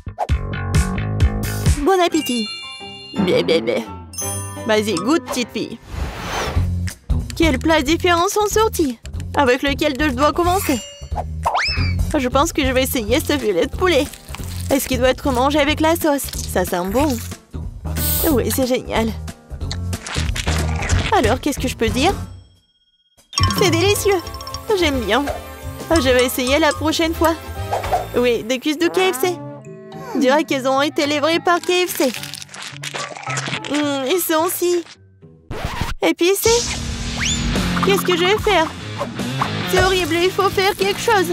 S2: Bon appétit. Bien, bien, bien. Vas-y, goûte, petite fille. Quels plats différents sont sortis? Avec lequel je dois commencer? Je pense que je vais essayer ce filet de poulet. Est-ce qu'il doit être mangé avec la sauce? Ça sent bon. Oui, c'est génial. Alors, qu'est-ce que je peux dire? C'est délicieux. J'aime bien. Je vais essayer la prochaine fois. Oui, des cuisses de KFC. On dirait qu'elles ont été livrées par KFC. Ils sont si épicés. Qu'est-ce que je vais faire? C'est horrible, il faut faire quelque chose.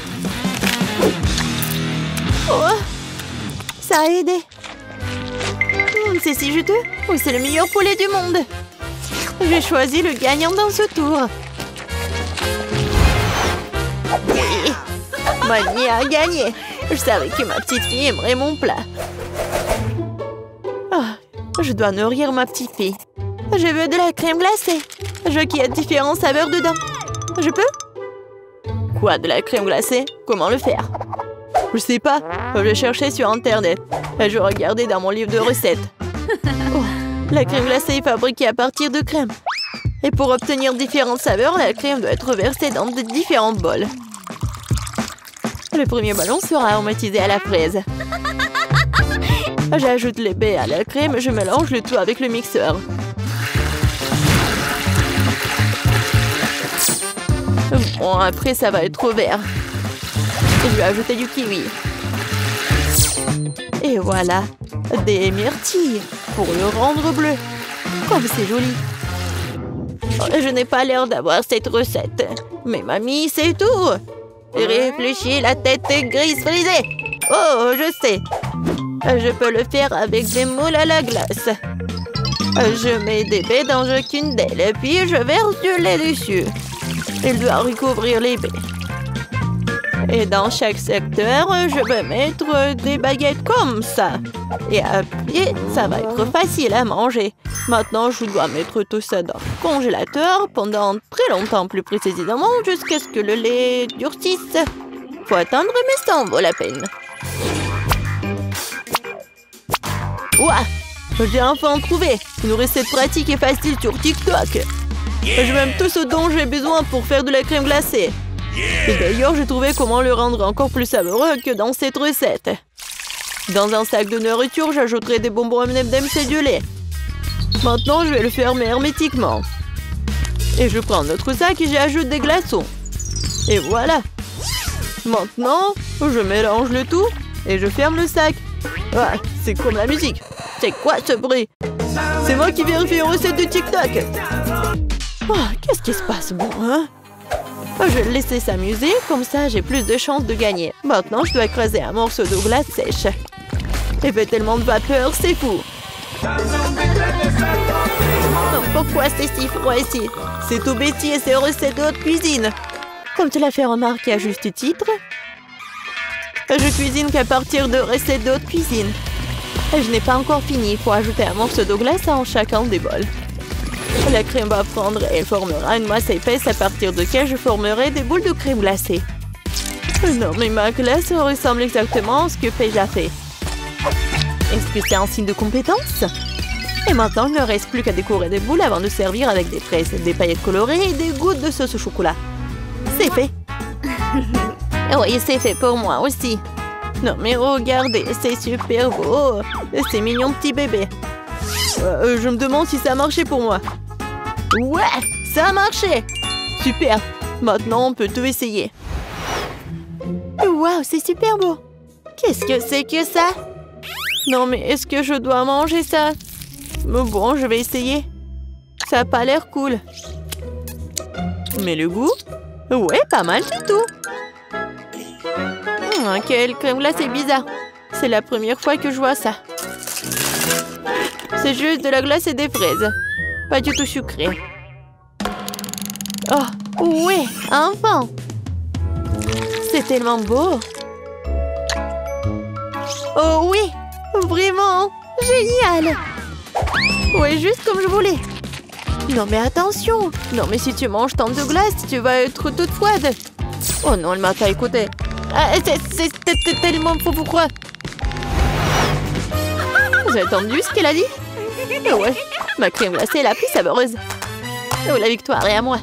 S2: Oh, ça a aidé. C'est si juteux. Oui, c'est le meilleur poulet du monde. J'ai choisi le gagnant dans ce tour. Oui, Mani a gagné. Je savais que ma petite fille aimerait mon plat. Oh, je dois nourrir ma petite fille. Je veux de la crème glacée. Je veux qu'il y ait différentes saveurs dedans. Je peux? Quoi, de la crème glacée? Comment le faire? Je sais pas. Je cherchais sur Internet. Je regardais dans mon livre de recettes. Oh, la crème glacée est fabriquée à partir de crème. Et pour obtenir différentes saveurs, la crème doit être versée dans de différents bols. Le premier ballon sera aromatisé à la fraise. J'ajoute les baies à la crème et je mélange le tout avec le mixeur. Bon, après ça va être trop vert. Je vais ajouter du kiwi. Et voilà, des myrtilles pour le rendre bleu. Comme c'est joli. Je n'ai pas l'air d'avoir cette recette. Mais mamie, c'est tout. Réfléchis, la tête est grise frisée. Oh, je sais. Je peux le faire avec des moules à la glace. Je mets des baies dans chacune d'elles, puis je verse du lait dessus. Il doit recouvrir les baies. Et dans chaque secteur, je vais mettre des baguettes comme ça. Et après, ça va être facile à manger. Maintenant, je dois mettre tout ça dans le congélateur pendant très longtemps, plus précisément, jusqu'à ce que le lait durcisse. Faut attendre, mais ça en vaut la peine. Ouah! J'ai enfin trouvé une recette pratique et facile sur TikTok. J'ai même tout ce dont j'ai besoin pour faire de la crème glacée. Et d'ailleurs, j'ai trouvé comment le rendre encore plus savoureux que dans cette recette. Dans un sac de nourriture, j'ajouterai des bonbons M&M's et du lait. Maintenant, je vais le fermer hermétiquement. Et je prends un autre sac et j'y ajoute des glaçons. Et voilà. Maintenant, je mélange le tout et je ferme le sac. Ah, c'est comme la musique. C'est quoi ce bruit? C'est moi qui vérifie une recette de TikTok. Oh, qu'est-ce qui se passe bon, hein? Je vais le laisser s'amuser, comme ça j'ai plus de chances de gagner. Maintenant, je dois écraser un morceau de glace sèche. Il fait tellement de vapeur, c'est fou. Non, pourquoi c'est si froid ici? C'est tout Betty et ses recettes de haute cuisine. Comme tu l'as fait remarquer à juste titre, je cuisine qu'à partir de recettes de haute cuisine. Et je n'ai pas encore fini, il faut ajouter un morceau de glace en chacun des bols. La crème va fondre et formera une masse épaisse à partir de laquelle je formerai des boules de crème glacée. Non, mais ma glace ressemble exactement à ce que Paige a fait. Est-ce que c'est un signe de compétence? Et maintenant, il ne reste plus qu'à décorer des boules avant de servir avec des fraises, des paillettes colorées et des gouttes de sauce au chocolat. C'est fait. Oui, c'est fait pour moi aussi. Non, mais regardez, c'est super beau. C'est mignon petit bébé. Je me demande si ça a marché pour moi. Ouais, ça a marché. Super. Maintenant, on peut tout essayer. Waouh, c'est super beau. Qu'est-ce que c'est que ça? Non, mais est-ce que je dois manger ça? Bon, je vais essayer. Ça n'a pas l'air cool. Mais le goût? Ouais, pas mal du tout. Quelle crème glacée bizarre. C'est la première fois que je vois ça. C'est juste de la glace et des fraises. Pas du tout sucré. Oh, ouais, enfin. C'est tellement beau. Oh oui, vraiment, génial. Ouais, juste comme je voulais. Non mais attention. Non mais si tu manges tant de glace, tu vas être toute froide. Oh non, elle m'a pas écouté. Ah, c'est tellement faux, pourquoi? Vous avez entendu ce qu'elle a dit? Oh ouais, ma crème glacée est la plus savoureuse. Oh, la victoire est à moi.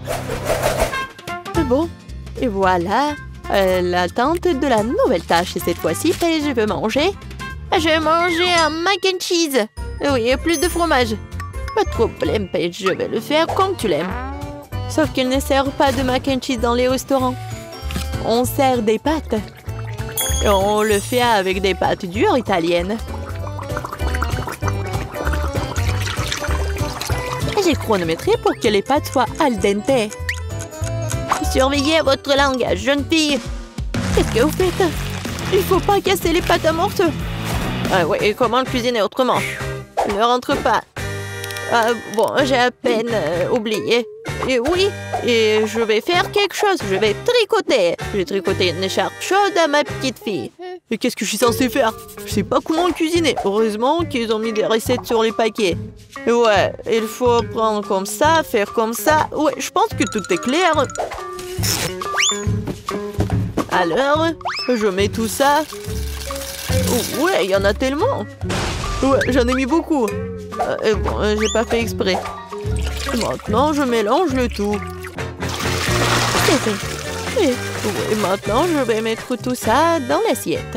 S2: Bon, et voilà, l'attente de la nouvelle tâche. Et cette fois-ci, je veux manger. Je vais manger un mac and cheese. Oui, et plus de fromage. Pas de problème, Paige, je vais le faire comme tu l'aimes. Sauf qu'ils ne servent pas de mac and cheese dans les restaurants. On sert des pâtes. Et on le fait avec des pâtes dures italiennes. J'ai chronométré pour que les pâtes soient al dente. Surveillez votre langage, jeune fille. Qu'est-ce que vous faites? Il faut pas casser les pâtes à morceaux. Ah ouais, et comment le cuisiner autrement? Ne rentre pas. Bon, j'ai à peine oublié. Et oui, et je vais faire quelque chose. Je vais tricoter. J'ai tricoté une écharpe chaude à ma petite fille. Et qu'est-ce que je suis censée faire? Je sais pas comment cuisiner. Heureusement qu'ils ont mis des recettes sur les paquets. Ouais, il faut prendre comme ça, faire comme ça. Ouais, je pense que tout est clair. Alors, je mets tout ça. Oh, ouais, il y en a tellement. Ouais, j'en ai mis beaucoup. Bon, j'ai pas fait exprès. Maintenant, je mélange le tout. C'est fait. Et maintenant, je vais mettre tout ça dans l'assiette.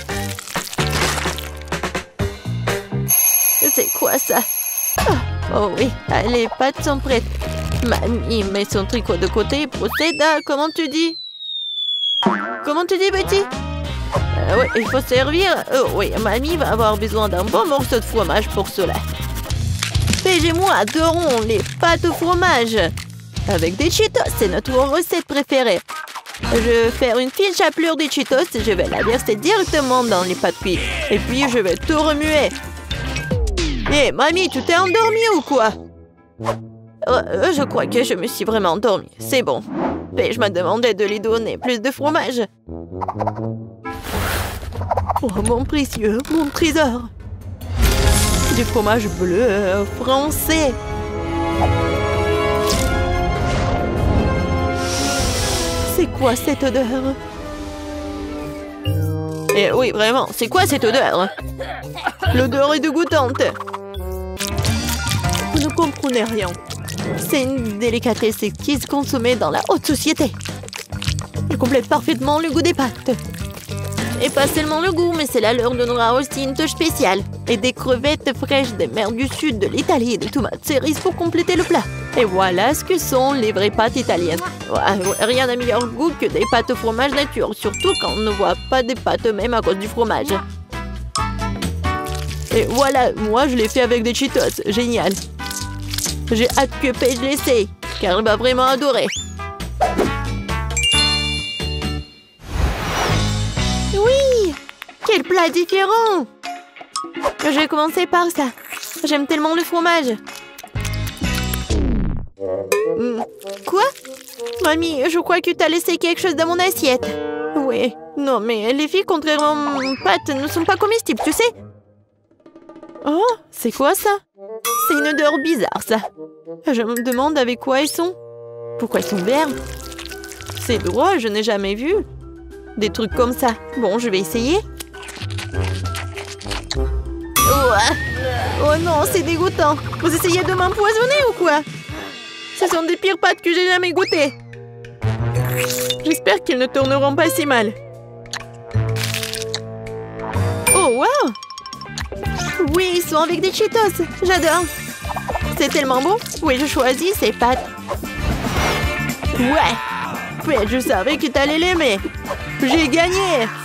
S2: C'est quoi ça? Oh oui, les pâtes sont prêtes. Mamie met son tricot de côté et procède à... Comment tu dis? Comment tu dis, petit? Oui, il faut servir. Oh oui, mamie va avoir besoin d'un bon morceau de fromage pour cela. Paige et moi adorons les pâtes au fromage. Avec des Cheetos, c'est notre recette préférée. Je vais faire une fine chapelure de Cheetos et je vais la verser directement dans les pâtes cuites. Et puis, je vais tout remuer. Hé, mamie, tu t'es endormie ou quoi? Je crois que je me suis vraiment endormie. C'est bon. Mais je me demandais de lui donner plus de fromage. Oh, mon précieux, mon trésor. Du fromage bleu français. C'est quoi cette odeur? Eh oui, vraiment, c'est quoi cette odeur? L'odeur est dégoûtante. Vous ne comprenez rien. C'est une délicatesse exquise consommée dans la haute société. Elle complète parfaitement le goût des pâtes. Et pas seulement le goût, mais cela leur donnera aussi une touche spéciale. Et des crevettes fraîches des mers du sud de l'Italie et des tomates cerises pour compléter le plat. Et voilà ce que sont les vraies pâtes italiennes. Rien n'a meilleur goût que des pâtes au fromage nature, surtout quand on ne voit pas des pâtes eux-mêmes à cause du fromage. Et voilà, moi je l'ai fait avec des Cheetos. Génial. J'ai hâte que Paige l'essaye, car elle va vraiment adorer. Oui! Quel plat différent! Je vais commencer par ça. J'aime tellement le fromage. Quoi? Mamie, je crois que tu as laissé quelque chose dans mon assiette. Oui. Non, mais les filles, contrairement aux pâtes, ne sont pas comestibles, tu sais? Oh, c'est quoi ça? C'est une odeur bizarre, ça. Je me demande avec quoi elles sont. Pourquoi elles sont vertes? C'est drôle, je n'ai jamais vu des trucs comme ça. Bon, je vais essayer. Oh non, c'est dégoûtant. Vous essayez de m'empoisonner ou quoi? Ce sont des pires pâtes que j'ai jamais goûtées. J'espère qu'ils ne tourneront pas si mal. Oh, wow! Oui, ils sont avec des Cheetos. J'adore. C'est tellement bon. Oui, je choisis ces pâtes. Ouais. Je savais que t'allais l'aimer. J'ai gagné.